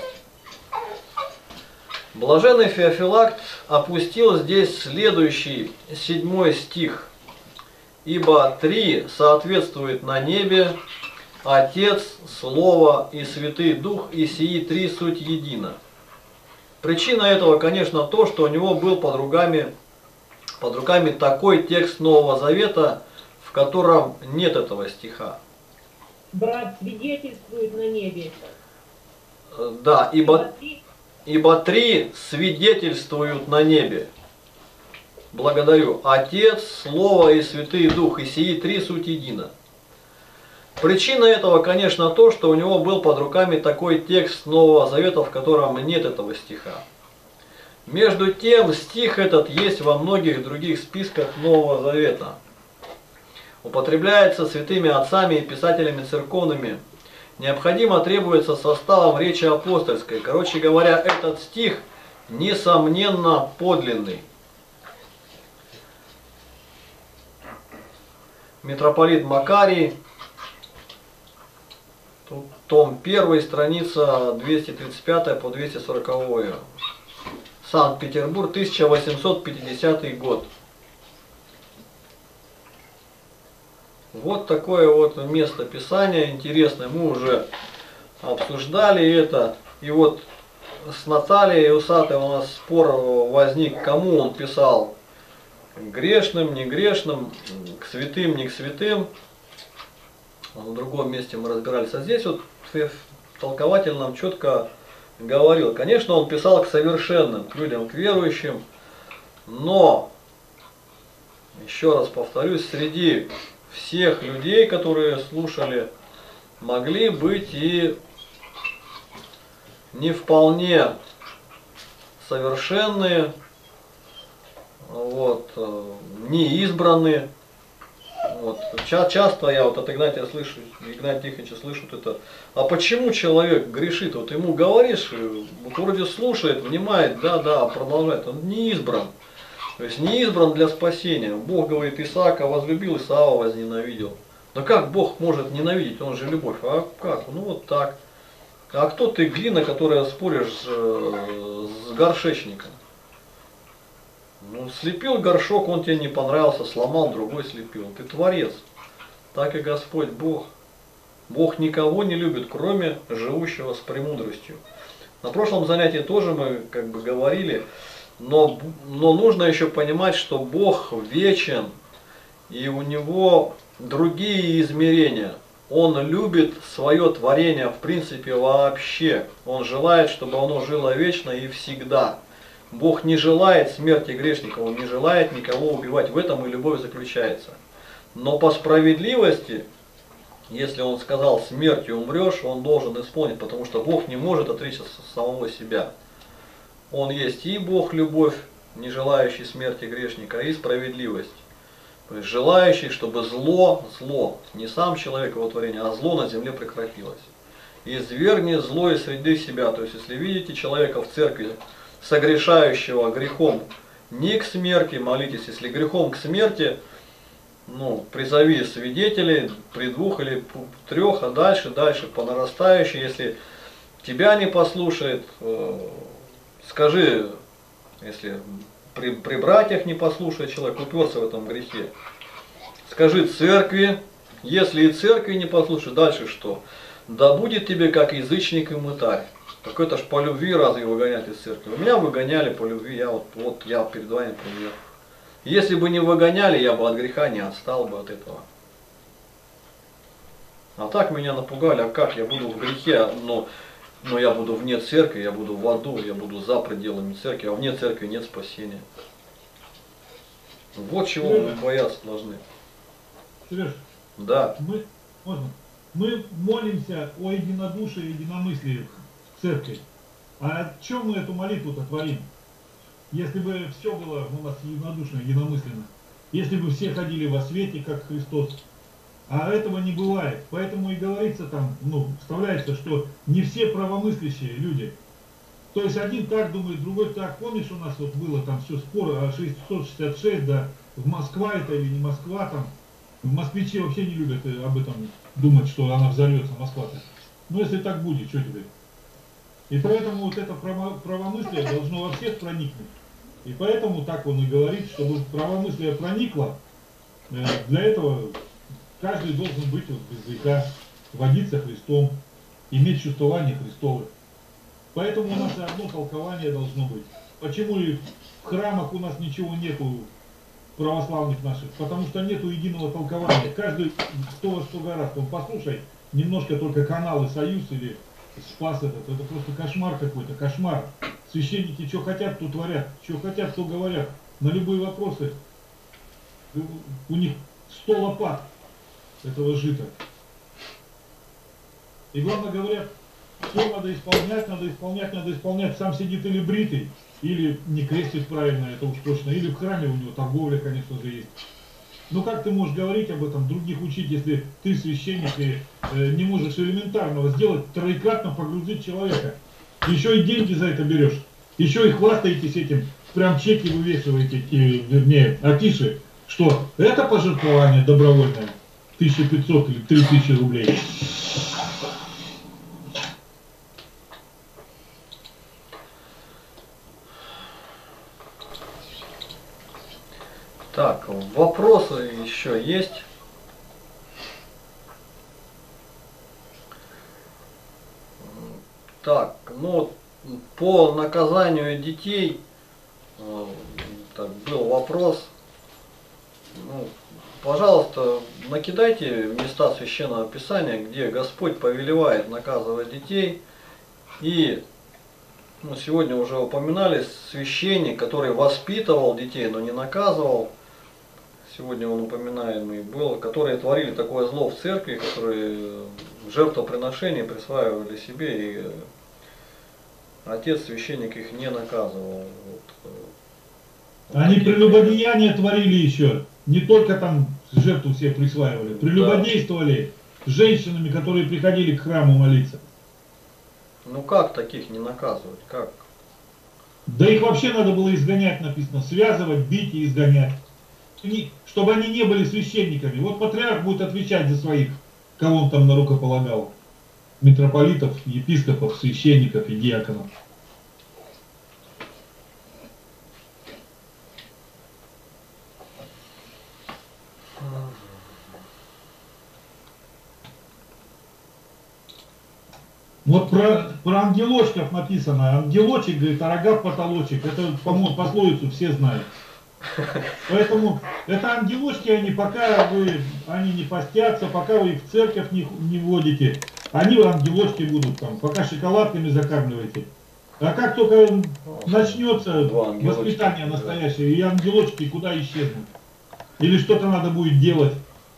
Блаженный Феофилакт опустил здесь следующий 7 стих. Ибо 3 соответствует на небе, Отец, Слово и Святый Дух, и сии 3 суть едино. Причина этого, конечно, то, что у него был под руками такой текст Нового Завета, в котором нет этого стиха. Брат свидетельствует на небе. Да, ибо 3 свидетельствуют на небе. Благодарю. Отец, Слово и Святый Дух, и сии 3 суть едино. Причина этого, конечно, то, что у него был под руками такой текст Нового Завета, в котором нет этого стиха. Между тем, стих этот есть во многих других списках Нового Завета. Употребляется святыми отцами и писателями церковными. Необходимо требуется составом речи апостольской. Короче говоря, этот стих несомненно подлинный. Митрополит Макарий, том 1, страница 235 по 240. Санкт-Петербург, 1850 год. Вот такое вот место Писания интересное. Мы уже обсуждали это. И вот с Натальей Усатой у нас спор возник, кому он писал. Грешным, не грешным, к святым, не к святым. В другом месте мы разбирались. А здесь вот толкователь нам четко говорил. Конечно, он писал к совершенным, к людям, к верующим. Но, еще раз повторюсь, среди всех людей, которые слушали, могли быть и не вполне совершенные, вот, не избранные. Вот. Часто я вот от Игнатия Тихоновича слышу вот это. А почему человек грешит? Вот ему говоришь, вот вроде слушает, внимает, да, продолжает. Он не избран. То есть не избран для спасения. Бог говорит, Исаака возлюбил, Исава возненавидел. Но как Бог может ненавидеть? Он же любовь. А как? Ну вот так. А кто ты, глина, которая споришь с горшечником? Ну, слепил горшок, он тебе не понравился, сломал, другой слепил. Ты творец. Так и Господь Бог. Бог никого не любит, кроме живущего с премудростью. На прошлом занятии тоже мы как бы говорили, но нужно еще понимать, что Бог вечен, и у Него другие измерения. Он любит свое творение в принципе вообще. Он желает, чтобы оно жило вечно и всегда. Бог не желает смерти грешника, Он не желает никого убивать. В этом и любовь заключается. Но по справедливости, если Он сказал, смертью умрешь, Он должен исполнить, потому что Бог не может отречься самого себя. Он есть и Бог любовь, не желающий смерти грешника, и справедливость. То есть желающий, чтобы зло, не сам человек его творение, а зло на земле прекратилось. Извергни зло из среды себя. То есть если видите человека в церкви, согрешающего грехом не к смерти, молитесь, если грехом к смерти, призови свидетелей при 2 или 3, а дальше по нарастающей, если тебя не послушает, скажи, если при братьях не послушает человек, уперся в этом грехе, скажи церкви, если и церкви не послушает, дальше что? Да будет тебе как язычник и мытарь. Так это ж по любви разве выгонять из церкви? Меня выгоняли по любви, я перед вами пример. Если бы не выгоняли, я бы от греха не отстал бы от этого. А так меня напугали, а как я буду в грехе, но я буду вне церкви, я буду в аду, я буду за пределами церкви, а вне церкви нет спасения. Вот чего мы бояться должны. Сереж, да. Мы молимся о единодушии и единомыслии в церкви. А о чем мы эту молитву-то творим? Если бы все было у нас единодушно, единомысленно. Если бы все ходили во свете, как Христос. А этого не бывает. Поэтому и говорится там, вставляется, что не все правомыслящие люди. То есть один так думает, другой так. Помнишь, у нас вот было там все споры, 666, да, в Москва это или не Москва там. Москвичи вообще не любят об этом думать, что она взорвется, Москва-то. Но если так будет, что тебе? И поэтому вот это правомыслие должно во всех проникнуть. И поэтому так он и говорит, чтобы правомыслие проникло, для этого каждый должен быть вот без греха, водиться Христом, иметь чувствование Христовое. Поэтому у нас и одно толкование должно быть. Почему и в храмах у нас ничего нету православных наших? Потому что нету единого толкования. Каждый кто во что гораздо. Он послушай, немножко только каналы Союз или Спас это просто кошмар какой-то, кошмар. Священники что хотят, то творят, что хотят, то говорят. На любые вопросы у них 100 лопат этого жита. И главное говорят, все надо исполнять, надо исполнять, надо исполнять. Сам сидит или бритый, или не крестит правильно, это уж точно. Или в храме у него торговля, конечно же, есть. Ну как ты можешь говорить об этом, других учить, если ты священник и не можешь элементарного сделать, троекратно погрузить человека. Еще и деньги за это берешь. Еще и хвастаетесь этим, прям чеки вывешиваете, вернее, афиши, что это пожертвование добровольное, 1500 или 3000 рублей. Так, вопросы еще есть? Так, ну, по наказанию детей, так, был вопрос. Ну, пожалуйста, накидайте места Священного Писания, где Господь повелевает наказывать детей. И ну, сегодня уже упоминали священник, который воспитывал детей, но не наказывал. Сегодня он упоминаемый был, которые творили такое зло в церкви, которые жертвоприношения присваивали себе, и отец священник их не наказывал. Вот. Они прелюбодеяние творили еще, не только там жертву все присваивали, прелюбодействовали с женщинами, которые приходили к храму молиться. Ну как таких не наказывать? Как? Да их вообще надо было изгонять, написано, связывать, бить и изгонять. Чтобы они не были священниками. Вот патриарх будет отвечать за своих, кого он там на рукополагал. Митрополитов, епископов, священников и диаконов. Вот про ангелочков написано. Ангелочек, говорит, а рога потолочек. Это, по-моему, пословицу все знают. Поэтому это ангелочки, они пока они не постятся, пока вы их в церковь не вводите, они ангелочки будут там, пока шоколадками закармливаете. А как только начнется воспитание настоящее, и ангелочки куда исчезнут? Или что-то надо будет делать?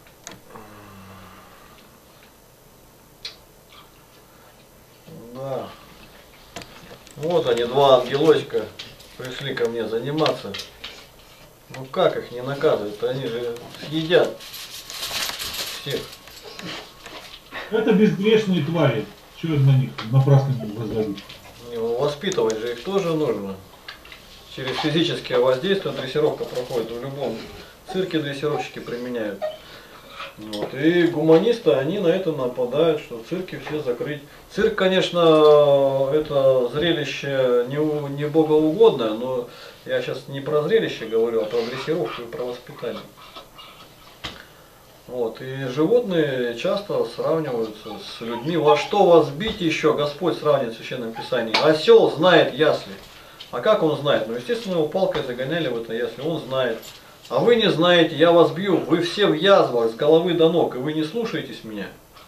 Да. Вот они, два ангелочка, пришли ко мне заниматься. Ну как их не наказывают? Они же съедят всех. Это безгрешные твари. Чего на них напрасно не возложить? Воспитывать же их тоже нужно. Через физическое воздействие дрессировка проходит. В любом цирке дрессировщики применяют. Вот. И гуманисты, они на это нападают, что цирки все закрыть. Цирк, конечно, это зрелище не богоугодное, но я сейчас не про зрелище говорю, а про дрессировку и про воспитание. Вот. И животные часто сравниваются с людьми. Во что вас бить еще? Господь сравнивает в Священном Писании. Осел знает ясли. А как он знает? Ну, естественно, его палкой загоняли в это ясли. Он знает. А вы не знаете, я вас бью, вы все в язвах с головы до ног, и вы не слушаетесь меня.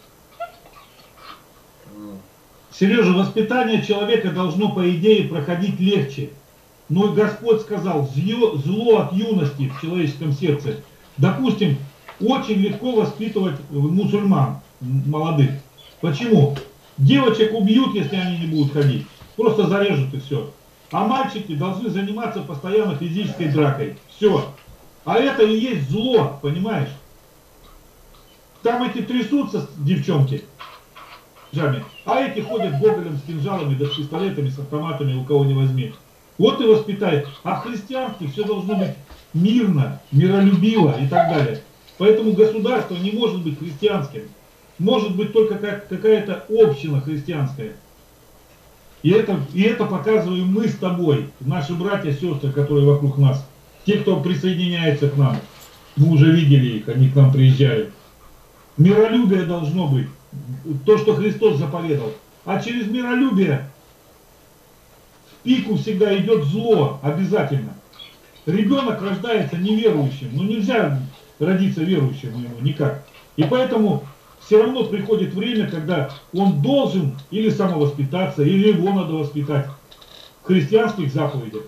Сережа, воспитание человека должно, по идее, проходить легче. Но Господь сказал, зло от юности в человеческом сердце. Допустим, очень легко воспитывать мусульман молодых. Почему? Девочек убьют, если они не будут ходить. Просто зарежут и все. А мальчики должны заниматься постоянно физической дракой. Все. А это и есть зло, понимаешь? Там эти трясутся девчонки. ножами, а эти ходят гоголем с кинжалами, да с пистолетами, с автоматами, у кого не возьми. Вот и воспитает. А в христианстве все должно быть мирно, миролюбиво и так далее. Поэтому государство не может быть христианским. Может быть только какая-то община христианская. И это показываем мы с тобой, наши братья, сестры, которые вокруг нас. Те, кто присоединяется к нам. Мы уже видели их, они к нам приезжают. Миролюбие должно быть. То, что Христос заповедал. А через миролюбие в пику всегда идет зло, обязательно. Ребенок рождается неверующим. Ну нельзя родиться верующим ему никак. И поэтому все равно приходит время, когда он должен или самовоспитаться, или его надо воспитать в христианских заповедях.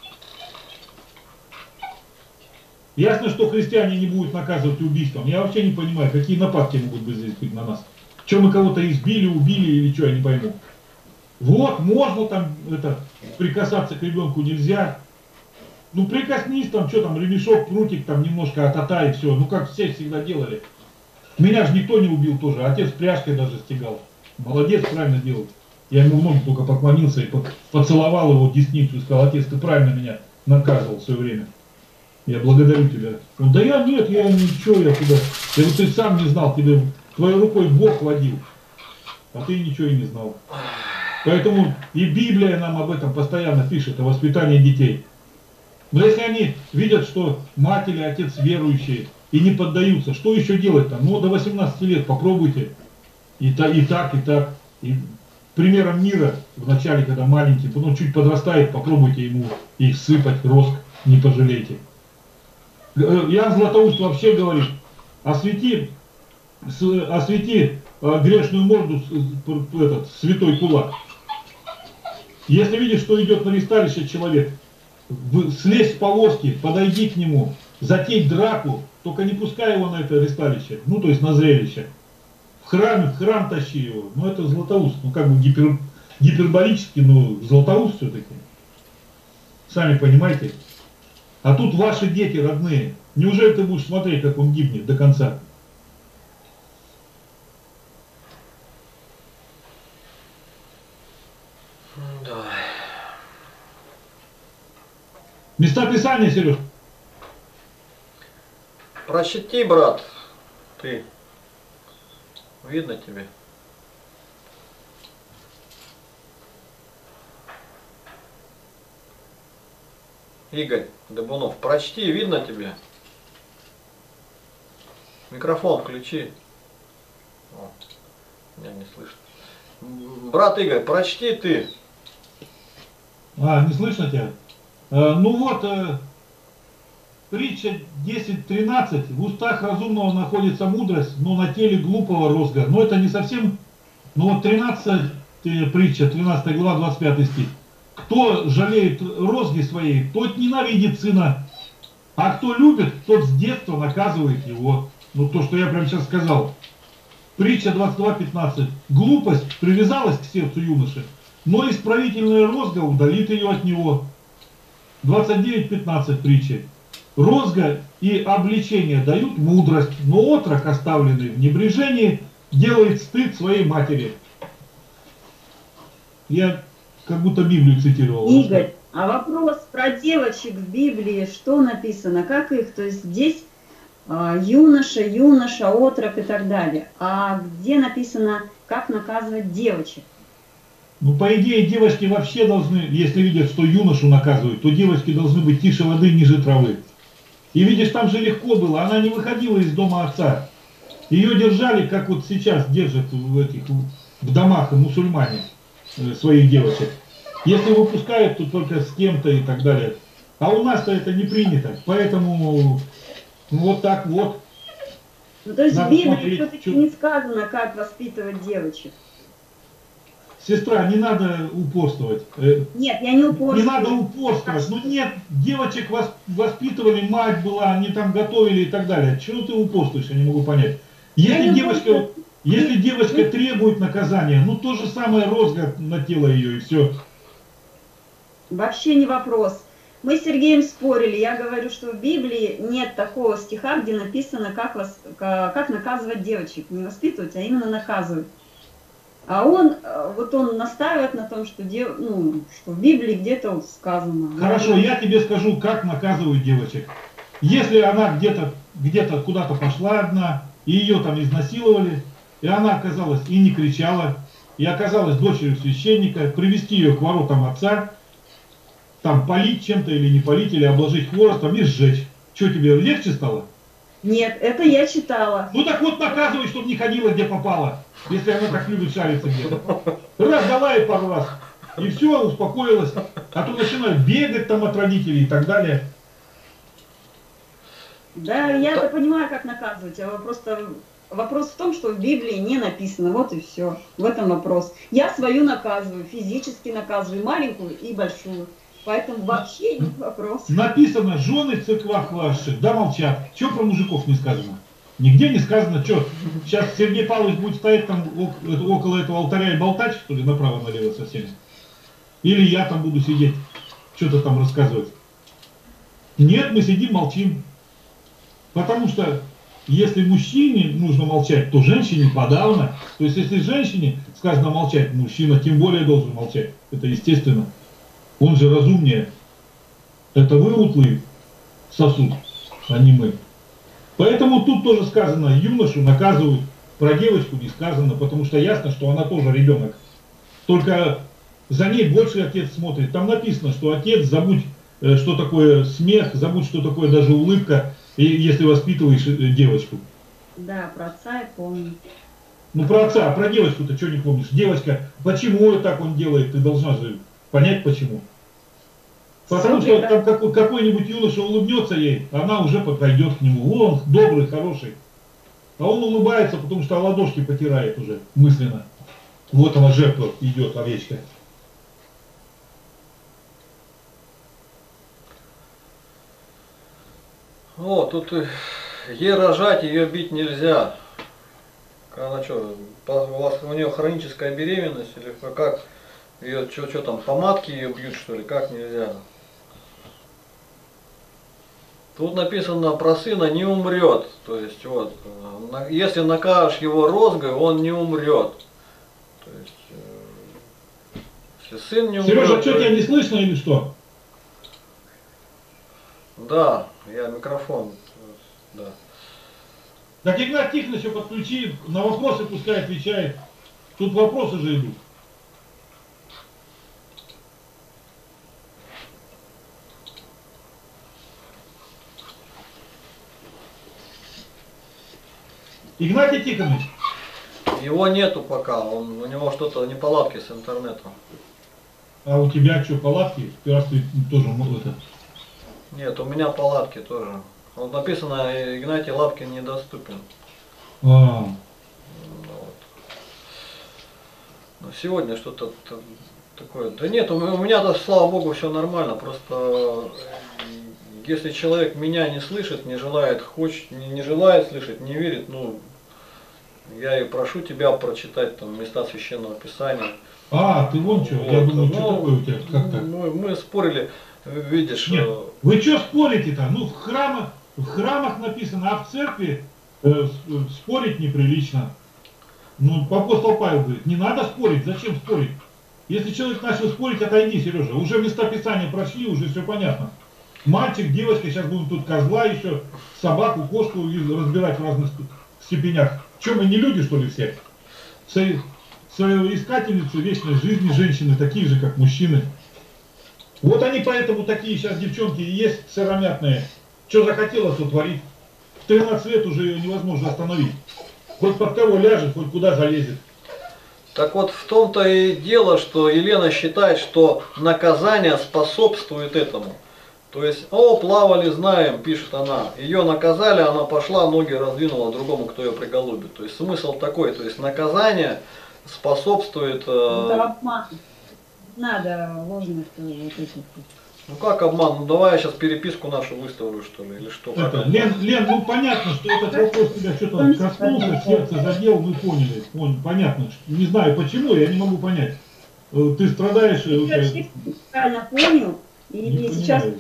Ясно, что христиане не будут наказывать убийством. Я вообще не понимаю, какие нападки могут быть здесь на нас. Что мы кого-то избили, убили или что, я не пойму. Вот, можно там прикасаться к ребенку, нельзя. Ну прикоснись там, что там, ремешок, прутик, там немножко атата и все. Ну как все всегда делали. Меня же никто не убил тоже, отец пряжкой даже стегал. Молодец, правильно делал. Я ему в ноги только поклонился и поцеловал его десницу и сказал: отец, ты правильно меня наказывал в свое время. Я благодарю тебя. Он: да я нет, я ничего, я куда. Я говорю: ты сам не знал, тебе твоей рукой Бог водил, а ты ничего и не знал. Поэтому и Библия нам об этом постоянно пишет, о воспитании детей. Но если они видят, что мать или отец верующие и не поддаются, что еще делать-то? Ну, до 18 лет попробуйте. И так, и так, и так. И примером мира в начале, когда маленький, потом чуть подрастает, попробуйте ему их сыпать, роск, не пожалейте. Иоанн Златоуст вообще говорит: освети грешную морду, святой кулак. Если видишь, что идет на ресталище человек, слезь с повозки, подойди к нему, затей драку, только не пускай его на это ресталище, ну то есть на зрелище. В храм тащи его. Ну это Златоуст, ну как бы гиперболически, но Златоуст все-таки. Сами понимаете. А тут ваши дети родные. Неужели ты будешь смотреть, как он гибнет до конца? Да. Места Писания, Сереж? Прочти, брат, ты. Видно тебе? Игорь Дыбунов, прочти, видно тебе? Микрофон включи. О, меня не слышно. Брат Игорь, прочти ты. Не слышно тебя? Ну вот, притча 10:13. В устах разумного находится мудрость, но на теле глупого розга. Но это не совсем... Ну вот 13 притча, 13 глава, 25 стих. Кто жалеет розги своей, тот ненавидит сына. А кто любит, тот с детства наказывает его. Ну то, что я прямо сейчас сказал. Притча 22:15. Глупость привязалась к сердцу юноши, но исправительная розга удалит ее от него. 29:15 притчи. Розга и обличение дают мудрость, но отрок, оставленный в небрежении, делает стыд своей матери. Я как будто Библию цитировал. Игорь, а вопрос про девочек в Библии, что написано, как их, то есть здесь юноша, отрок и так далее. А где написано, как наказывать девочек? Ну, по идее, девочки вообще должны, если видят, что юношу наказывают, то девочки должны быть тише воды, ниже травы. И видишь, там же легко было, она не выходила из дома отца. Ее держали, как вот сейчас держат в домах мусульмане своих девочек. Если выпускают, то только с кем-то и так далее. А у нас-то это не принято, поэтому вот так вот. Ну, то есть Надо в Библии смотреть, все-таки что... не сказано, как воспитывать девочек. Сестра, не надо упорствовать. Нет, я не упорствую. Не надо упорствовать. Ну нет, девочек воспитывали, мать была, они там готовили и так далее. Чего ты упорствуешь, я не могу понять. Если девочка требует наказания, ну то же самое розга на тело ее и все. Вообще не вопрос. Мы с Сергеем спорили. Я говорю, что в Библии нет такого стиха, где написано, как наказывать девочек. Не воспитывать, а именно наказывать. А он, вот он настаивает на том, что, что в Библии где-то вот сказано. Хорошо, я тебе скажу, как наказывают девочек. Если она где-то куда-то пошла одна, и ее там изнасиловали, и она оказалась и не кричала, и оказалась дочерью священника, привести ее к воротам отца, там полить чем-то или не полить, или обложить хворостом и сжечь. Что, тебе легче стало? Нет, это я читала. Ну так вот наказывай, чтобы не ходила где попала, если она так любит шариться где-то. Раз дала ей пару раз, и все, успокоилась. А то начинают бегать там от родителей и так далее. Да, я-то понимаю, как наказывать, а просто вопрос в том, что в Библии не написано, вот и все. В этом вопрос. Я свою наказываю, физически наказываю, маленькую и большую. Поэтому вообще не вопрос. Написано, жены в церквах ваших, да молчат. Что про мужиков не сказано? Нигде не сказано, что сейчас Сергей Павлович будет стоять там около этого алтаря и болтать, что ли, направо-налево со всеми? Или я там буду сидеть, что-то там рассказывать? Нет, мы сидим, молчим. Потому что если мужчине нужно молчать, то женщине подавно. То есть если женщине сказано молчать, мужчина тем более должен молчать. Это естественно. Он же разумнее. Это вы утлый сосуд, а не мы. Поэтому тут тоже сказано, юношу наказывают, про девочку не сказано, потому что ясно, что она тоже ребенок. Только за ней больше отец смотрит. Там написано, что отец, забудь, что такое смех, забудь, что такое даже улыбка, если воспитываешь девочку. Да, про отца я помню. Ну про отца, а про девочку-то что не помнишь? Девочка, почему так он делает, ты должна же понять почему. Потому что там какой-нибудь юноша улыбнется ей, она уже подойдет к нему. Он добрый, хороший. А он улыбается, потому что ладошки потирает уже мысленно. Вот она жертва идет, овечка. О, тут ей рожать, ее бить нельзя. Она что, у нее хроническая беременность или как? Ее что там, помадки ее бьют, что ли? Как нельзя? Тут написано, про сына не умрет. То есть вот, если накажешь его розгой, он не умрет. То есть, если сын не умрет... Сережа, что, тебя не слышно или что? Да, я микрофон, да. Так Игнат Тихоновича подключи, на вопросы пускай отвечает. Тут вопросы же идут. Игнатий Тихонович. Его нету пока, у него что-то неполадки с интернетом. А у тебя что, палатки? Раз ты тоже это... Нет, у меня палатки тоже. Вот написано, Игнатий Лапкин недоступен. А. Вот. Но сегодня что-то такое. Да нет, у меня-то, слава богу, все нормально. Просто если человек меня не слышит, не желает, не желает слышать, не верит, ну, я и прошу тебя прочитать там места священного писания. А, ты вон что, Вот. я думаю, что такое у тебя, как так? Мы спорили, видишь. Нет, вы что спорите-то? Ну, в храмах написано, а в церкви спорить неприлично. Ну, апостол Павел говорит, не надо спорить, зачем спорить? Если человек начал спорить, отойди, Сережа. Уже места писания прошли, уже все понятно. Мальчик, девочка, сейчас будем тут козла еще, собаку, кошку разбирать в разных степенях. Что, мы не люди, что ли, все? Соискательницы вечной жизни женщины, такие же, как мужчины. Вот они поэтому такие сейчас девчонки и есть сыромятные. Что захотела, то творит. В 13 лет уже ее невозможно остановить. Хоть под кого ляжет, хоть куда залезет. Так вот в том-то и дело, что Елена считает, что наказание способствует этому. То есть, плавали, знаем, пишет она, ее наказали, она пошла, ноги раздвинула другому, кто ее приголубит. То есть смысл такой, то есть наказание способствует... Это обман. Надо ложно вот эти. Ну как обман? Ну давай я сейчас переписку нашу выставлю, что ли, или что? Это, Лен, ну понятно, что этот вопрос тебя что-то коснулся, сердце задел, мы поняли. Понятно, не знаю почему, я не могу понять. Ты страдаешь... Я правильно понял, и не сейчас понимаю.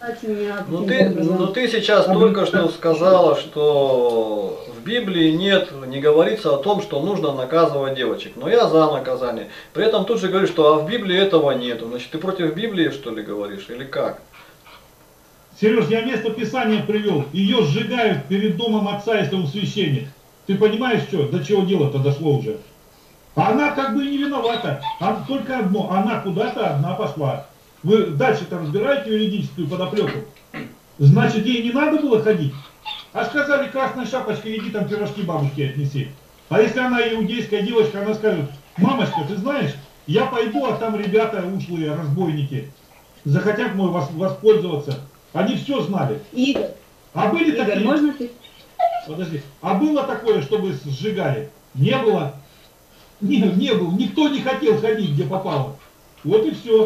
кстати, меня Ну каким образом. ты сейчас только что сказала, что в Библии нет, не говорится о том, что нужно наказывать девочек. Но я за наказание. При этом тут же говоришь, что в Библии этого нету. Значит, ты против Библии, что ли, говоришь? Или как? Сереж, я место Писания привел. Ее сжигают перед домом отца, если он священник. Ты понимаешь, что, до чего дело-то дошло уже? А она как бы и не виновата. Только одно, она куда-то одна пошла. Вы дальше-то разбираете юридическую подоплеку? Значит, ей не надо было ходить? А сказали, красная шапочка, иди там пирожки бабушке отнеси. А если она иудейская девочка, она скажет, мамочка, ты знаешь, я пойду, а там ребята ушлые, разбойники, захотят мной воспользоваться. Они все знали. Игорь, А были Игорь, такие... можно ты? Подожди. А было такое, чтобы сжигали? Не было. Не было. Никто не хотел ходить, где попало. Вот и все.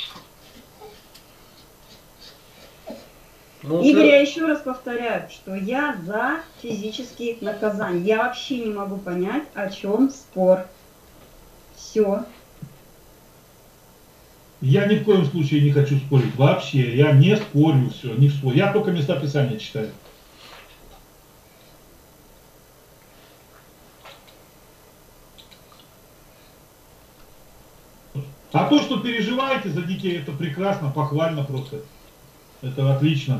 Ну, Игорь, я еще раз повторяю, что я за физические наказания. Я вообще не могу понять, о чем спор. Все. Я ни в коем случае не хочу спорить. Вообще. Я не спорю все. Не спорю. Я только места Писания читаю. А то, что переживаете за детей, это прекрасно, похвально просто. Это отлично.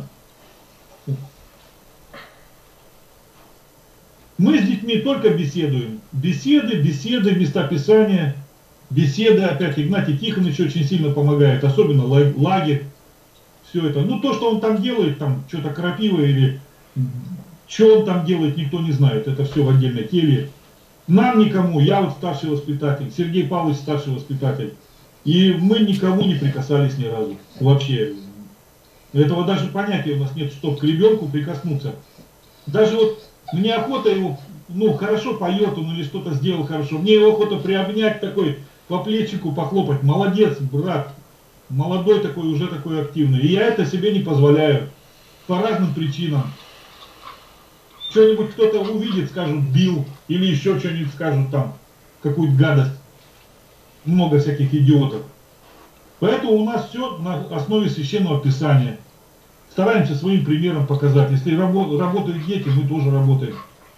Мы с детьми только беседуем. Беседы, места Писания, беседы, опять Игнатий Тихонович очень сильно помогает, особенно лагерь, все это. Ну то, что он там делает, там что-то крапивое или что он там делает, никто не знает, это все в отдельной теме. Нам никому, я вот старший воспитатель, Сергей Павлович старший воспитатель, и мы никому не прикасались ни разу, вообще. Этого даже понятия у нас нет, что к ребенку прикоснуться. Даже вот мне охота его, ну хорошо поет он или что-то сделал хорошо, мне его охота приобнять такой, по плечику похлопать, молодец, брат, молодой такой, уже такой активный. И я это себе не позволяю, по разным причинам. Что-нибудь кто-то увидит, скажут, бил, или еще что-нибудь скажут там, какую-то гадость. Много всяких идиотов. Поэтому у нас все на основе Священного Писания. Стараемся своим примером показать. Если работают дети, мы тоже работаем.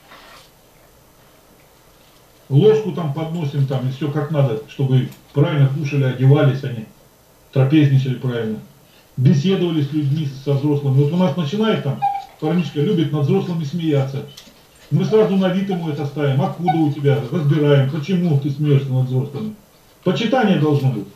Ложку там подносим, там, и все как надо, чтобы правильно кушали, одевались они, трапезничали правильно. Беседовали с людьми, со взрослыми. Вот у нас начинает там, парнишка любит над взрослыми смеяться. Мы сразу на вид ему это ставим. Откуда у тебя? Разбираем. Почему ты смеешься над взрослыми? Почитание должно быть.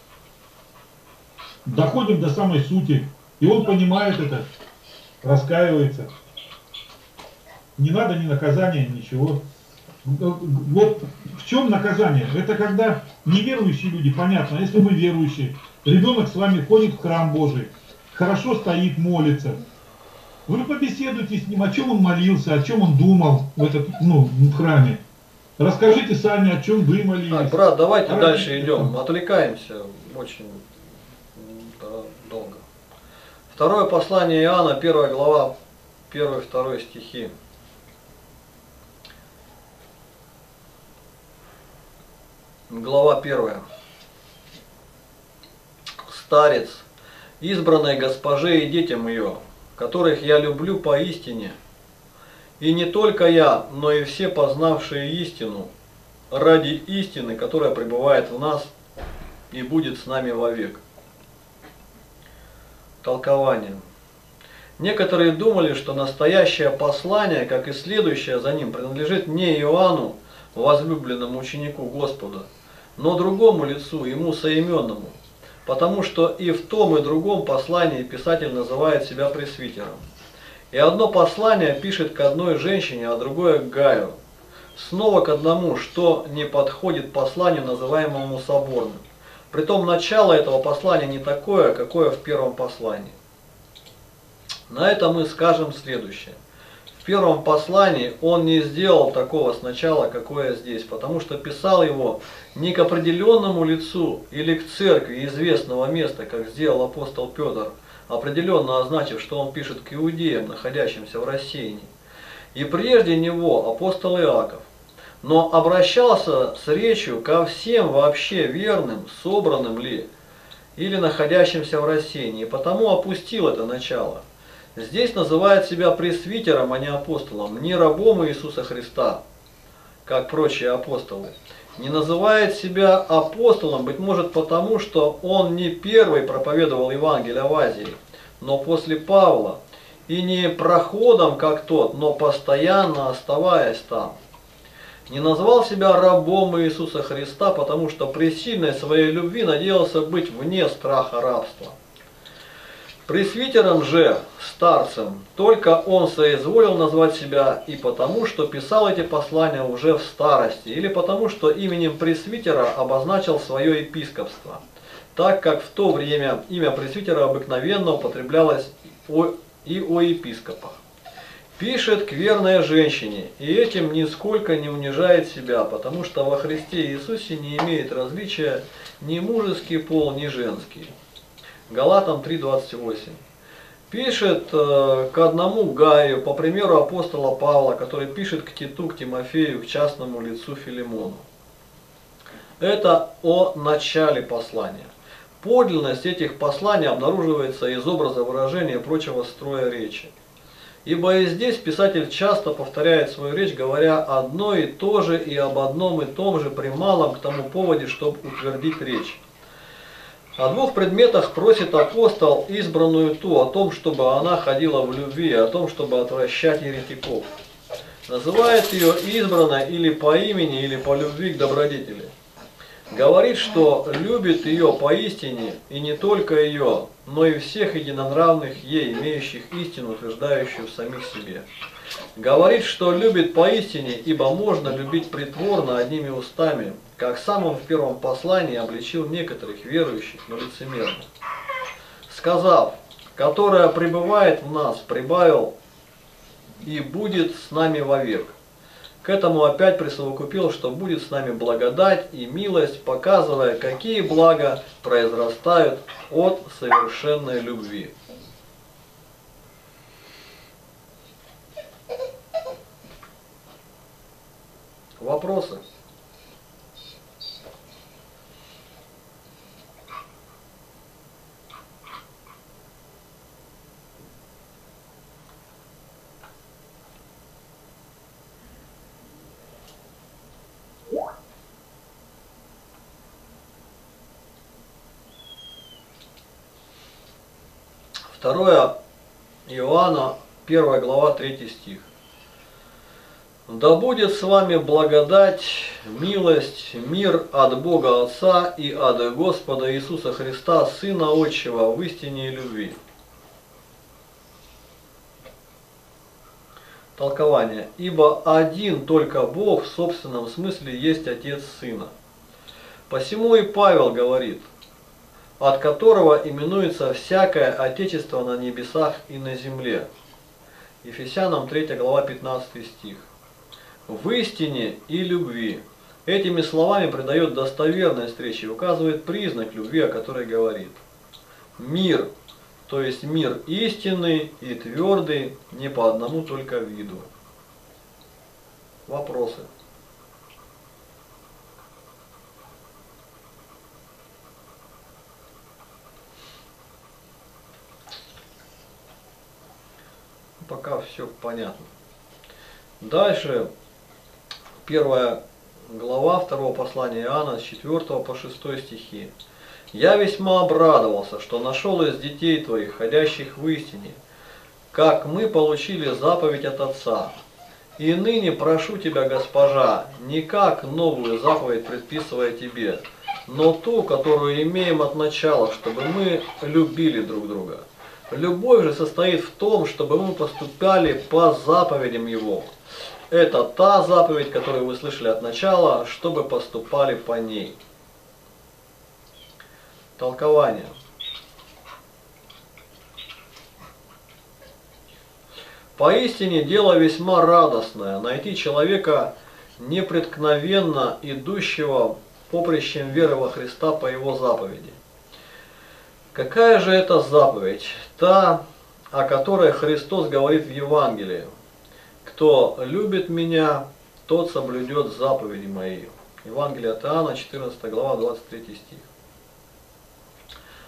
Доходим до самой сути. И он понимает это, раскаивается. Не надо ни наказания, ничего. Вот в чем наказание? Это когда неверующие люди, понятно, если вы верующие, ребенок с вами ходит в храм Божий, хорошо стоит, молится. Вы побеседуйте с ним, о чем он молился, о чем он думал в храме. Расскажите сами, о чем вы молились. Так, брат, давайте дальше идем. Отвлекаемся очень долго. Второе послание Иоанна, 1 глава, 1-2 стихи. Глава 1. Старец, избранной госпоже и детям ее, которых я люблю поистине, и не только я, но и все познавшие истину, ради истины, которая пребывает в нас и будет с нами вовек. Толкование. Некоторые думали, что настоящее послание, как и следующее за ним, принадлежит не Иоанну, возлюбленному ученику Господа, но другому лицу, ему соименному, потому что и в том, и другом послании писатель называет себя пресвитером. И одно послание пишет к одной женщине, а другое к Гаю. Снова к одному, что не подходит посланию, называемому соборным. Притом начало этого послания не такое, какое в первом послании. На это мы скажем следующее. В первом послании он не сделал такого сначала, какое здесь, потому что писал его не к определенному лицу или к церкви известного места, как сделал апостол Петр, определенно означив, что он пишет к иудеям, находящимся в рассеянии. И прежде него апостол Иаков, но обращался с речью ко всем вообще верным, собранным ли, или находящимся в рассеянии, и потому опустил это начало. Здесь называет себя пресвитером, а не апостолом, не рабом Иисуса Христа, как прочие апостолы. Не называет себя апостолом, быть может потому, что он не первый проповедовал Евангелие в Азии, но после Павла, и не проходом, как тот, но постоянно оставаясь там. Не назвал себя рабом Иисуса Христа, потому что при сильной своей любви надеялся быть вне страха рабства. Пресвитером же, старцем, только он соизволил назвать себя и потому, что писал эти послания уже в старости, или потому, что именем пресвитера обозначил свое епископство, так как в то время имя пресвитера обыкновенно употреблялось и о епископах. Пишет к верной женщине, и этим нисколько не унижает себя, потому что во Христе Иисусе не имеет различия ни мужеский пол, ни женский. Галатам 3:28. Пишет к одному Гаю, по примеру апостола Павла, который пишет к Титу, к Тимофею, к частному лицу Филимону. Это о начале послания. Подлинность этих посланий обнаруживается из образа выражения и прочего строя речи. Ибо и здесь писатель часто повторяет свою речь, говоря одно и то же и об одном и том же при малом к тому поводе, чтобы утвердить речь. О двух предметах просит апостол избранную ту, о том, чтобы она ходила в любви, о том, чтобы отвращать еретиков. Называет ее избранной или по имени, или по любви к добродетели. Говорит, что любит ее поистине, и не только ее, но и всех единонравных ей, имеющих истину, утверждающую в самих себе. Говорит, что любит поистине, ибо можно любить притворно одними устами, как сам он в первом послании обличил некоторых верующих, но лицемерно. Сказав, которая пребывает в нас, прибавил и будет с нами вовек. К этому опять присовокупил, что будет с нами благодать и милость, показывая, какие блага произрастают от совершенной любви. Вопросы? Второе Иоанна, 1 глава, 3 стих. Да будет с вами благодать, милость, мир от Бога Отца и от Господа Иисуса Христа, Сына Отчего, в истине и любви. Толкование. Ибо один только Бог в собственном смысле есть Отец Сына. Посему и Павел говорит, от которого именуется всякое Отечество на небесах и на земле. Ефесянам 3 глава 15 стих. В истине и любви. Этими словами придает достоверность речи и указывает признак любви, о которой говорит. Мир, то есть мир истинный и твердый, не по одному только виду. Вопросы? Пока все понятно. Дальше, 1 глава 2 послания Иоанна с 4 по 6 стихи. «Я весьма обрадовался, что нашел из детей твоих, ходящих в истине, как мы получили заповедь от Отца. И ныне прошу тебя, госпожа, не как новую заповедь предписывая тебе, но ту, которую имеем от начала, чтобы мы любили друг друга. Любовь же состоит в том, чтобы мы поступали по заповедям Его. Это та заповедь, которую вы слышали от начала, чтобы поступали по ней». Толкование. Поистине дело весьма радостное найти человека непреткновенно идущего поприщем веры во Христа по Его заповеди. Какая же это заповедь? Та, о которой Христос говорит в Евангелии. «Кто любит Меня, тот соблюдет заповеди Мои». Евангелие от Иоанна, 14 глава, 23 стих.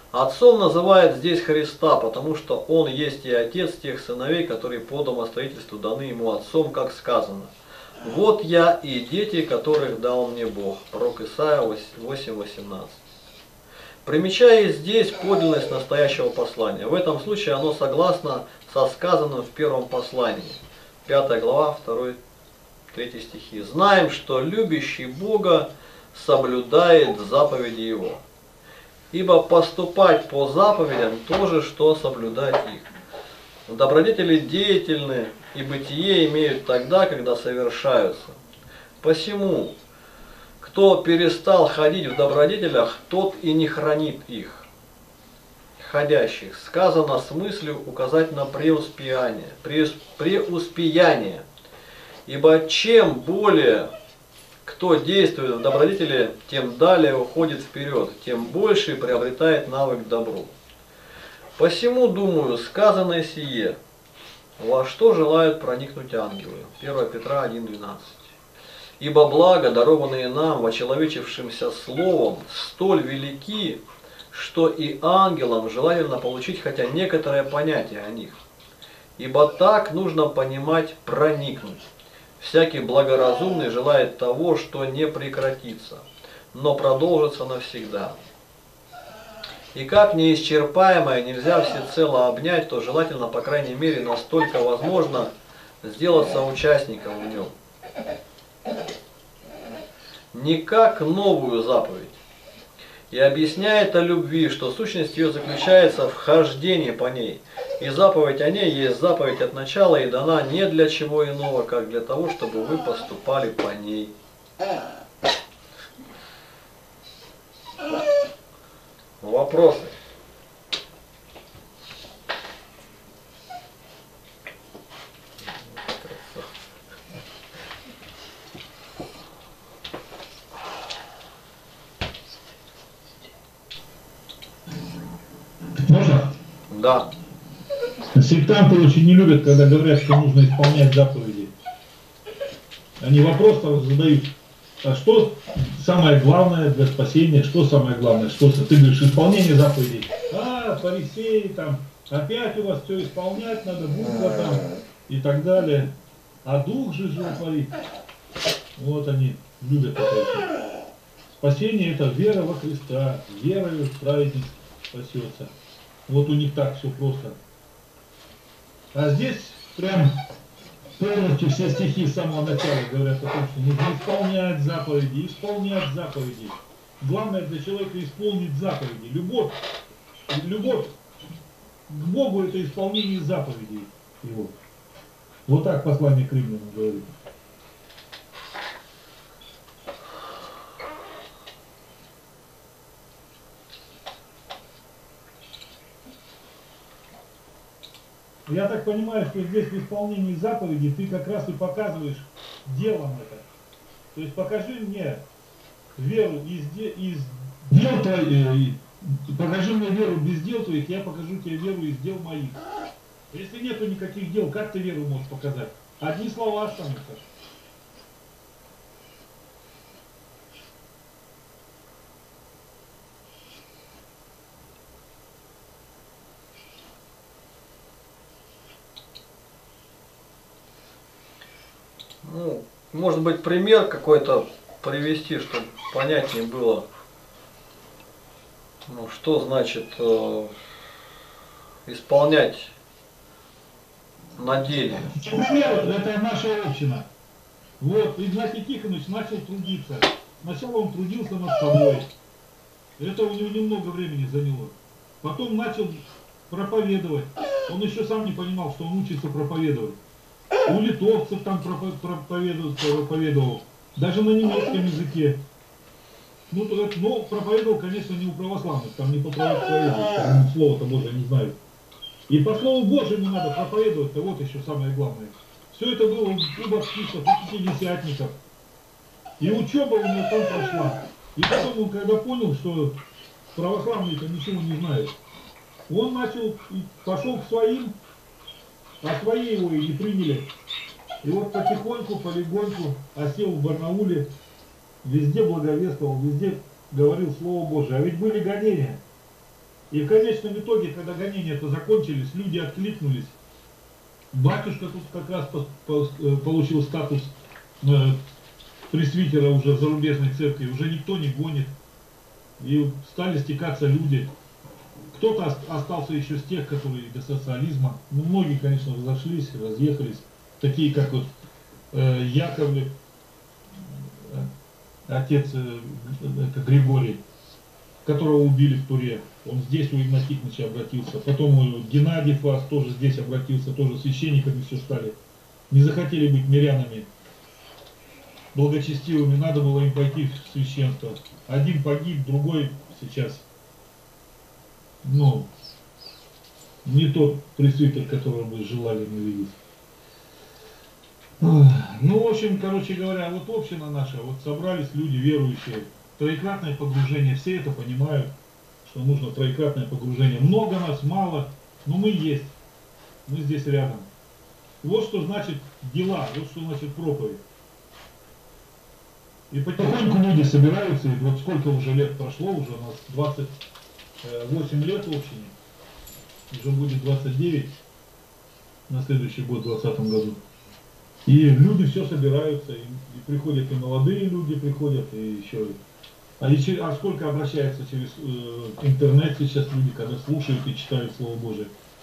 Отцом называет здесь Христа, потому что Он есть и Отец тех сыновей, которые по домостроительству даны Ему Отцом, как сказано. Вот я и дети, которых дал мне Бог. Пророк Исаия 8:18. Примечая здесь подлинность настоящего послания. В этом случае оно согласно со сказанным в первом послании. 5 глава, 2-3 стихи. Знаем, что любящий Бога соблюдает заповеди Его. Ибо поступать по заповедям то же, что соблюдать их. Добродетели деятельны и бытие имеют тогда, когда совершаются. Посему, кто перестал ходить в добродетелях, тот и не хранит их. Ходящих. Сказано с мыслью указать на преуспеяние. Преуспеяние. Ибо чем более кто действует в добродетели, тем далее уходит вперед, тем больше приобретает навык к добру. Посему, думаю, сказано сие, во что желают проникнуть ангелы. 1 Петра 1:12. Ибо благо, дарованные нам, вочеловечившимся словом, столь велики, что и ангелам желательно получить хотя некоторое понятие о них. Ибо так нужно понимать проникнуть. Всякий благоразумный желает того, что не прекратится, но продолжится навсегда. И как неисчерпаемое нельзя всецело обнять, то желательно, по крайней мере, настолько возможно сделаться участником в нем. Не как новую заповедь. И объясняет о любви, что сущность ее заключается в хождении по ней. И заповедь о ней есть заповедь от начала и дана не для чего иного, как для того, чтобы вы поступали по ней. Вопросы? Можно? Да. Сектанты очень не любят, когда говорят, что нужно исполнять заповеди. Они вопрос задают, а что самое главное для спасения, что самое главное, что ты говоришь, исполнение заповедей. А, фарисеи там, опять у вас все исполнять надо, буква там и так далее. А дух же животворит. Вот они любят это. Спасение это вера во Христа, верою праведник спасется. Вот у них так все просто. А здесь прям полностью все стихи с самого начала говорят о том, что нужно исполнять заповеди. Главное для человека исполнить заповеди. Любовь к Богу это исполнение заповедей его. Вот так послание к римлянам говорит. Я так понимаю, что здесь в исполнении заповеди ты как раз и показываешь делом это. То есть покажи мне веру из дел твоих, покажи мне веру без дел твоих, я покажу тебе веру из дел моих. Если нету никаких дел, как ты веру можешь показать? Одни слова останутся. Ну, может быть, пример какой-то привести, чтобы понятнее было, ну, что значит исполнять на деле. Например, это наша община. Вот, Игнатий Тихонович начал трудиться. Сначала он трудился над собой. Это у него немного времени заняло. Потом начал проповедовать. Он еще сам не понимал, что он учится проповедовать. У литовцев там проповедовал, даже на немецком языке. Ну, но проповедовал, конечно, не у православных, там не по православию, там слово-то Божие не знают. И по слову Божьему надо проповедовать-то, вот еще самое главное. Все это было у баптистов, у пятидесятников. И учеба у него там прошла. И потом он, когда понял, что православные-то ничего не знают, он начал, пошел к своим, а свои его и не приняли. И вот потихоньку, полегоньку осел в Барнауле, везде благовествовал, везде говорил Слово Божие. А ведь были гонения. И в конечном итоге, когда гонения-то закончились, люди откликнулись. Батюшка тут как раз получил статус пресвитера уже в зарубежной церкви, уже никто не гонит. И стали стекаться люди. Кто-то остался еще с тех, которые до социализма. Ну, многие, конечно, разошлись, разъехались. Такие, как вот Яковлев, отец это Григорий, которого убили в Туре. Он здесь у Игнатия Тихоновича обратился. Потом Геннадий Фас тоже здесь обратился, тоже священниками все стали. Не захотели быть мирянами благочестивыми, надо было им пойти в священство. Один погиб, другой сейчас, ну, не тот пресвитер, которого мы желали мы видеть. Ну, в общем, короче говоря, вот община наша, вот собрались люди верующие, троекратное погружение, все это понимают, что нужно троекратное погружение. Много нас, мало, но мы есть, мы здесь рядом. Вот что значит дела, вот что значит проповедь. И потихоньку люди собираются, и вот сколько уже лет прошло, уже у нас 28 лет в общине, уже будет 29 на следующий год, в 2020 году. И люди все собираются, и приходят и молодые люди приходят, и еще. А сколько обращаются через интернет сейчас люди, когда слушают и читают Слово Божие.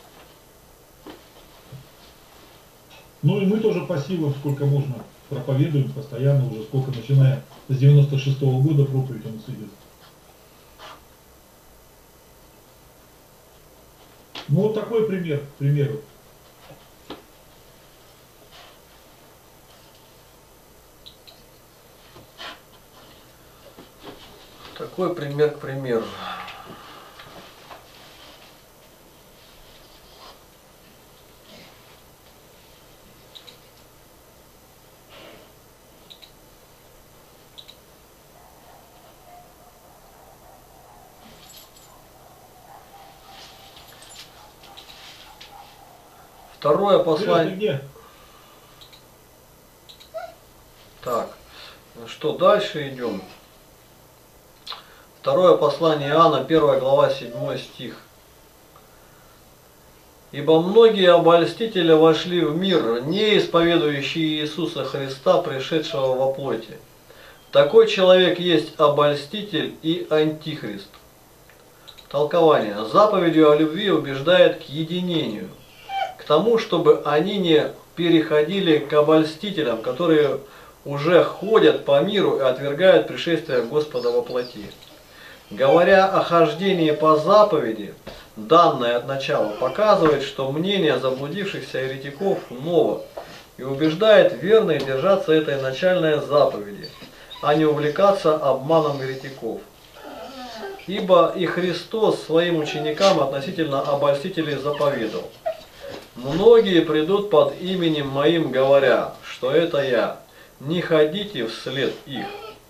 Ну и мы тоже по силам, сколько можно, проповедуем постоянно, уже сколько, начиная с 96-го года проповедь у нас идет. Ну вот такой пример, к примеру. Такой пример, к примеру. Второе послание. Где? Так, ну что, дальше идем. Второе послание Иоанна, 1 глава, 7 стих. «Ибо многие обольстители вошли в мир, не исповедующие Иисуса Христа, пришедшего во плоти. Такой человек есть обольститель и антихрист». Толкование. Заповедью о любви убеждает к единению, к тому, чтобы они не переходили к обольстителям, которые уже ходят по миру и отвергают пришествие Господа во плоти. Говоря о хождении по заповеди, данное от начала показывает, что мнение заблудившихся еретиков ново и убеждает верных держаться этой начальной заповеди, а не увлекаться обманом еретиков. Ибо и Христос своим ученикам относительно обольстителей заповедовал: «Многие придут под именем Моим, говоря, что это Я, не ходите вслед их».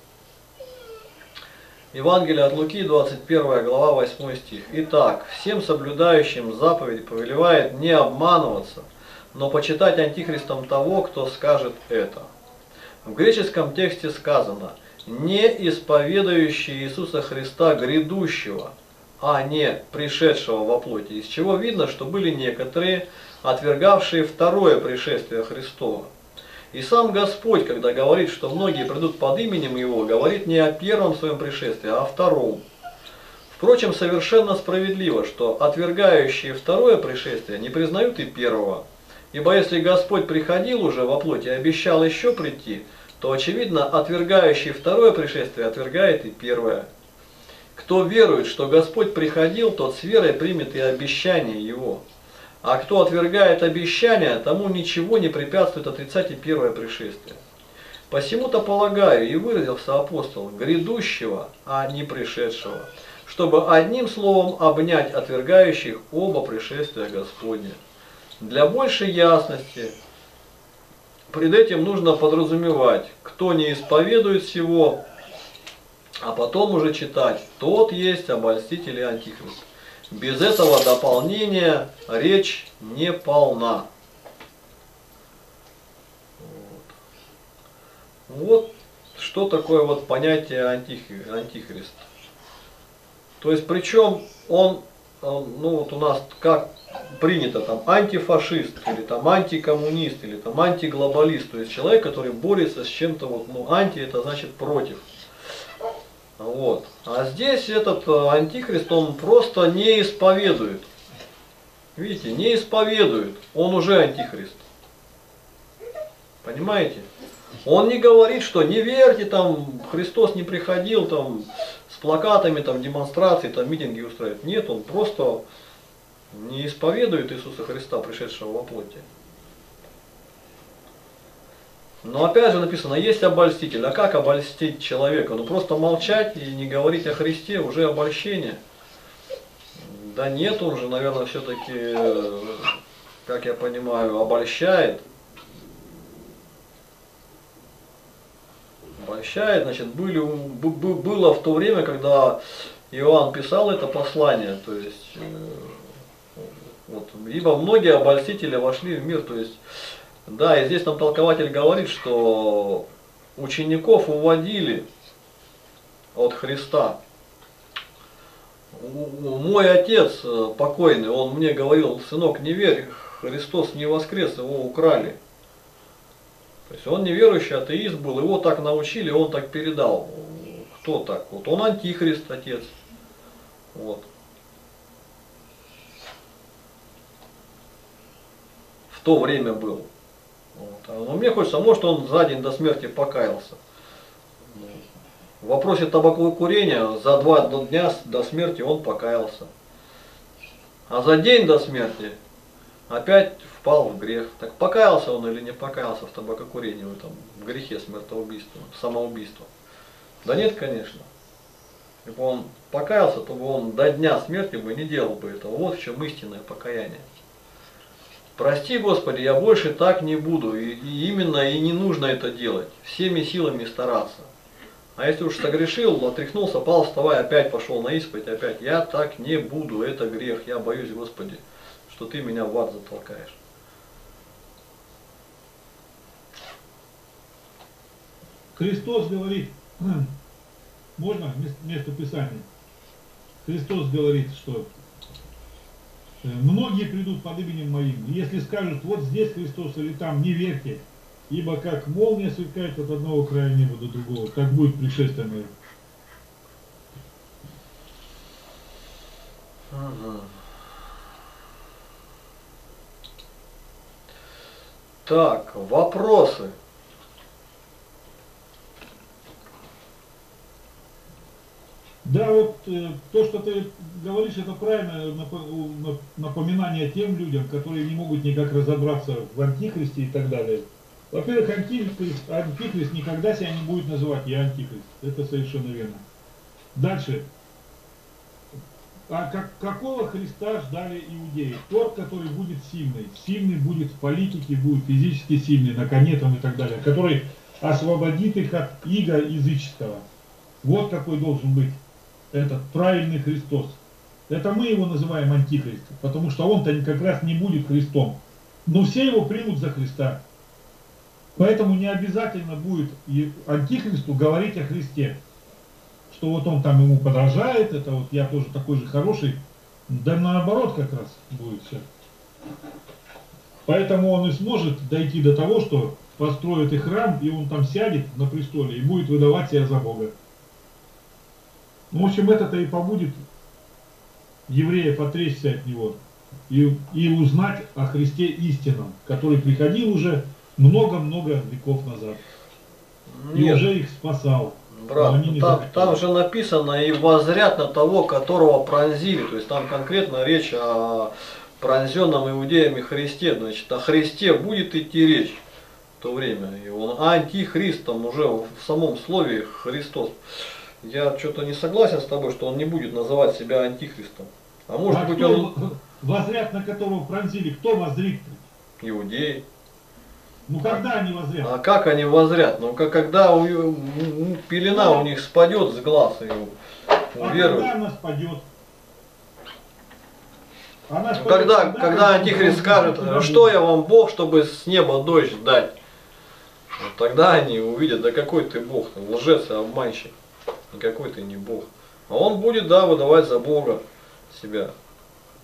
Евангелие от Луки, 21 глава, 8 стих. «Итак, всем соблюдающим заповедь повелевает не обманываться, но почитать антихристом того, кто скажет это». В греческом тексте сказано «не исповедующий Иисуса Христа грядущего», а не пришедшего во плоти, из чего видно, что были некоторые, отвергавшие второе пришествие Христова. И сам Господь, когда говорит, что многие придут под именем Его, говорит не о первом своем пришествии, а о втором. Впрочем, совершенно справедливо, что отвергающие второе пришествие не признают и первого. Ибо если Господь приходил уже во плоти и обещал еще прийти, то, очевидно, отвергающий второе пришествие отвергает и первое. Кто верует, что Господь приходил, тот с верой примет и обещание Его. А кто отвергает обещания, тому ничего не препятствует отрицать и первое пришествие. Посему-то полагаю, и выразился апостол, грядущего, а не пришедшего, чтобы одним словом обнять отвергающих оба пришествия Господня. Для большей ясности пред этим нужно подразумевать, кто не исповедует всего, а потом уже читать, тот есть обольститель и антихрист. Без этого дополнения речь не полна. Вот что такое вот понятие антихрист. То есть причем он ну вот у нас как принято там антифашист, или там антикоммунист, или там антиглобалист, то есть человек, который борется с чем-то, вот, ну анти это значит против. Вот. А здесь этот антихрист, он просто не исповедует. Видите, не исповедует, он уже антихрист. Понимаете? Он не говорит, что не верьте, там Христос не приходил там с плакатами, там демонстрации, там митинги устраивает. Нет, он просто не исповедует Иисуса Христа, пришедшего во плоти. Но опять же написано, есть обольститель. А как обольстить человека? Ну просто молчать и не говорить о Христе уже обольщение. Да нет, он же, наверное, все-таки, как я понимаю, обольщает. Обольщает, значит, было в то время, когда Иоанн писал это послание, то есть, вот, ибо многие обольстители вошли в мир, то есть, да, и здесь нам толкователь говорит, что учеников уводили от Христа. Мой отец покойный, он мне говорил, сынок, не верь, Христос не воскрес, его украли. То есть он неверующий атеист был, его так научили, он так передал. Кто так? Вот он антихрист, отец. Вот. В то время был. Вот. Но мне хочется, может он за день до смерти покаялся. В вопросе табакокурения за 2 дня до смерти он покаялся. А за день до смерти опять впал в грех. Так покаялся он или не покаялся в табакокурении, в этом в грехе смертоубийства, самоубийства? Да нет, конечно. Если бы он покаялся, то бы он до дня смерти бы не делал бы этого. Вот в чем истинное покаяние. Прости, Господи, я больше так не буду. И именно и не нужно это делать. Всеми силами стараться. А если уж согрешил, отряхнулся, пал, вставай, опять пошел на исповедь, опять. Я так не буду, это грех. Я боюсь, Господи, что ты меня в ад затолкаешь. Христос говорит, можно место Писания? Христос говорит, что многие придут под именем моим. И если скажут, вот здесь Христос или там, не верьте. Ибо как молния сверкает от одного края неба до другого, так будет пришествие мое. Ага. Так, вопросы. Да, вот то, что ты говоришь, это правильное напоминание тем людям, которые не могут никак разобраться в антихристе и так далее. Во-первых, антихрист никогда себя не будет называть «я антихрист». Это совершенно верно. Дальше. А какого Христа ждали иудеи? Тот, который будет сильный. Сильный будет в политике, будет физически сильный, на коне там и так далее. Который освободит их от ига языческого. Вот какой должен быть этот правильный Христос. Это мы его называем антихристом, потому что он-то как раз не будет Христом. Но все его примут за Христа. Поэтому не обязательно будет антихристу говорить о Христе. Что вот он там ему подражает, это вот я тоже такой же хороший. Да наоборот как раз будет все. Поэтому он и сможет дойти до того, что построит и храм, и он там сядет на престоле и будет выдавать себя за Бога. В общем, это-то и побудит евреев отречься от него и узнать о Христе истинном, который приходил уже много-много веков назад. И Нет, уже их спасал. брат, там же написано и воззрят на того, которого пронзили. То есть там конкретно речь о пронзенном иудеями Христе. Значит, о Христе будет идти речь в то время. И он антихрист, там уже в самом слове Христос. Я что-то не согласен с тобой, что он не будет называть себя антихристом. А может быть он... Возрят, на которого пронзили, кто воззрит? Иудеи. Ну когда они возрят? А как они возрят? Ну когда пелена у них спадет с глаз и уверуют. Когда она спадет? Когда антихрист скажет, что я вам Бог, чтобы с неба дождь дать. Вот тогда они увидят, да какой ты Бог, лжец и обманщик. Никакой ты не Бог. А он будет, да, выдавать за Бога себя.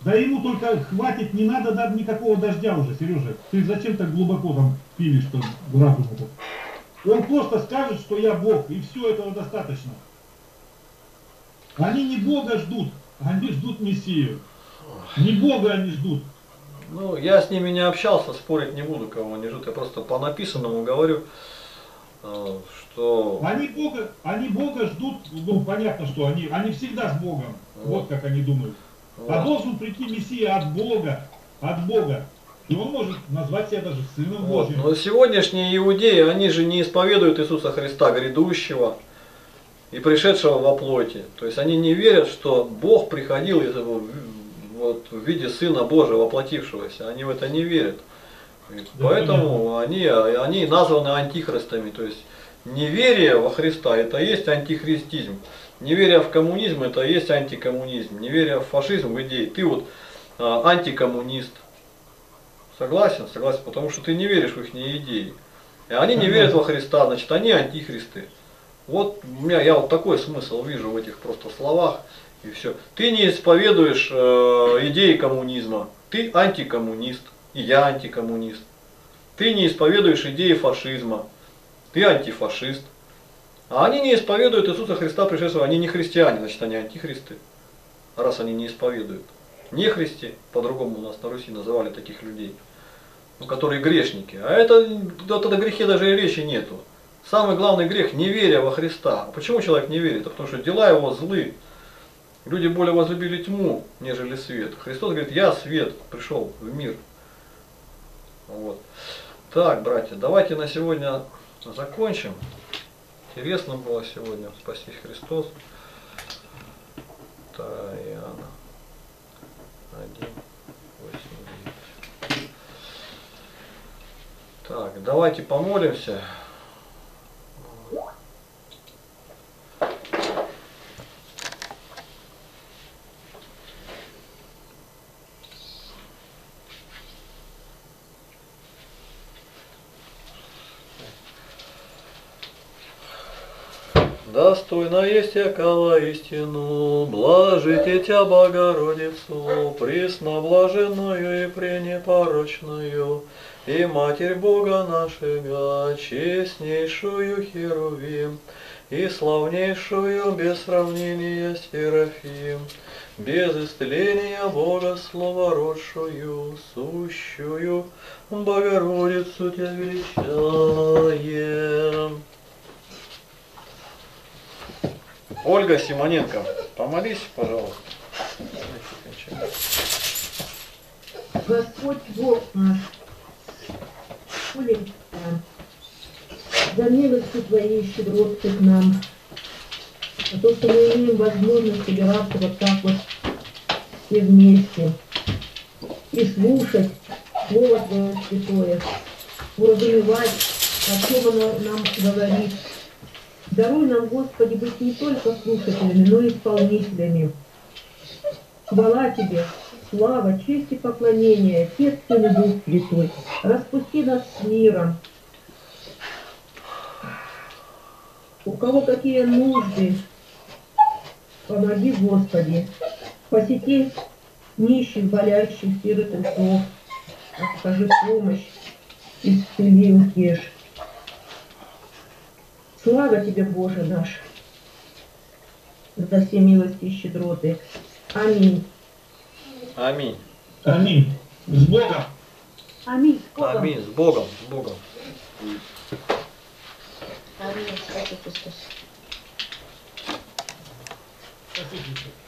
Да ему только хватит, не надо даже никакого дождя уже, Сережа. Ты зачем так глубоко там пилишь, что разум-то? Он просто скажет, что я Бог, и все, этого достаточно. Они не Бога ждут, они ждут Мессию. Не Бога они ждут. Ну, я с ними не общался, спорить не буду, кого они ждут. Я просто по написанному говорю, что... Они Бога ждут, ну понятно, что они всегда с Богом. Вот как они думают. А должен прийти Мессия от Бога. И он может назвать себя даже Сыном Божьим. Но сегодняшние иудеи, они же не исповедуют Иисуса Христа, грядущего и пришедшего во плоти. То есть они не верят, что Бог приходил вот, в виде Сына Божия, воплотившегося. Они в это не верят. И поэтому они названы антихристами. То есть неверие во Христа — это есть антихристизм. Неверие в коммунизм — это есть антикоммунизм. Неверие в фашизм, в идеи. Ты вот антикоммунист. Согласен? Согласен, потому что ты не веришь в их идеи. И они не верят во Христа, значит они антихристы. Вот я вот такой смысл вижу в этих просто словах. И все. Ты не исповедуешь идеи коммунизма. Ты антикоммунист. И я антикоммунист. Ты не исповедуешь идеи фашизма. Ты антифашист. А они не исповедуют Иисуса Христа пришедшего. Они не христиане, значит они антихристы. Раз они не исповедуют. Нехристи, по-другому у нас на Руси называли таких людей, ну, которые грешники. А это о грехе даже и речи нету. Самый главный грех — неверие во Христа. А почему человек не верит? Потому что дела его злы. Люди более возлюбили тьму, нежели свет. Христос говорит: я свет, пришел в мир. Вот. Так, братья, давайте на сегодня закончим. Интересно было сегодня. Спаси Христос. 2 Иоанна 1:8-9. Так, давайте помолимся. Достойно есть якова истину, блажите Тя Богородицу, пресноблаженную и пренепорочную, и Матерь Бога нашего, честнейшую Херувим, и славнейшую без сравнения Серафим, без исцеления Бога словородшую, сущую Богородицу Тя величаем. Ольга Симоненко, помолись, пожалуйста. Господь Бог наш, молим Тебя, за милостью Твоей щедротки к нам, за то, что мы имеем возможность собираться вот так вот все вместе и слушать Слово Твое святое, уразумевать, о чем оно нам говорит. Даруй нам, Господи, быть не только слушателями, но и исполнителями. Хвала Тебе, слава, честь и поклонение, Отец, Сын и Дух Святой. Распусти нас с миром. У кого какие нужды, помоги, Господи. Посети нищих, болящих, сирот и вдов. Окажи помощь, исцели, утешь. Слава Тебе, Боже наш, за все милости и щедроты. Аминь. Аминь. Аминь. С Богом. Аминь. С Богом. Аминь. С Богом. С Богом. Аминь. Спасибо, Христос. Спасибо.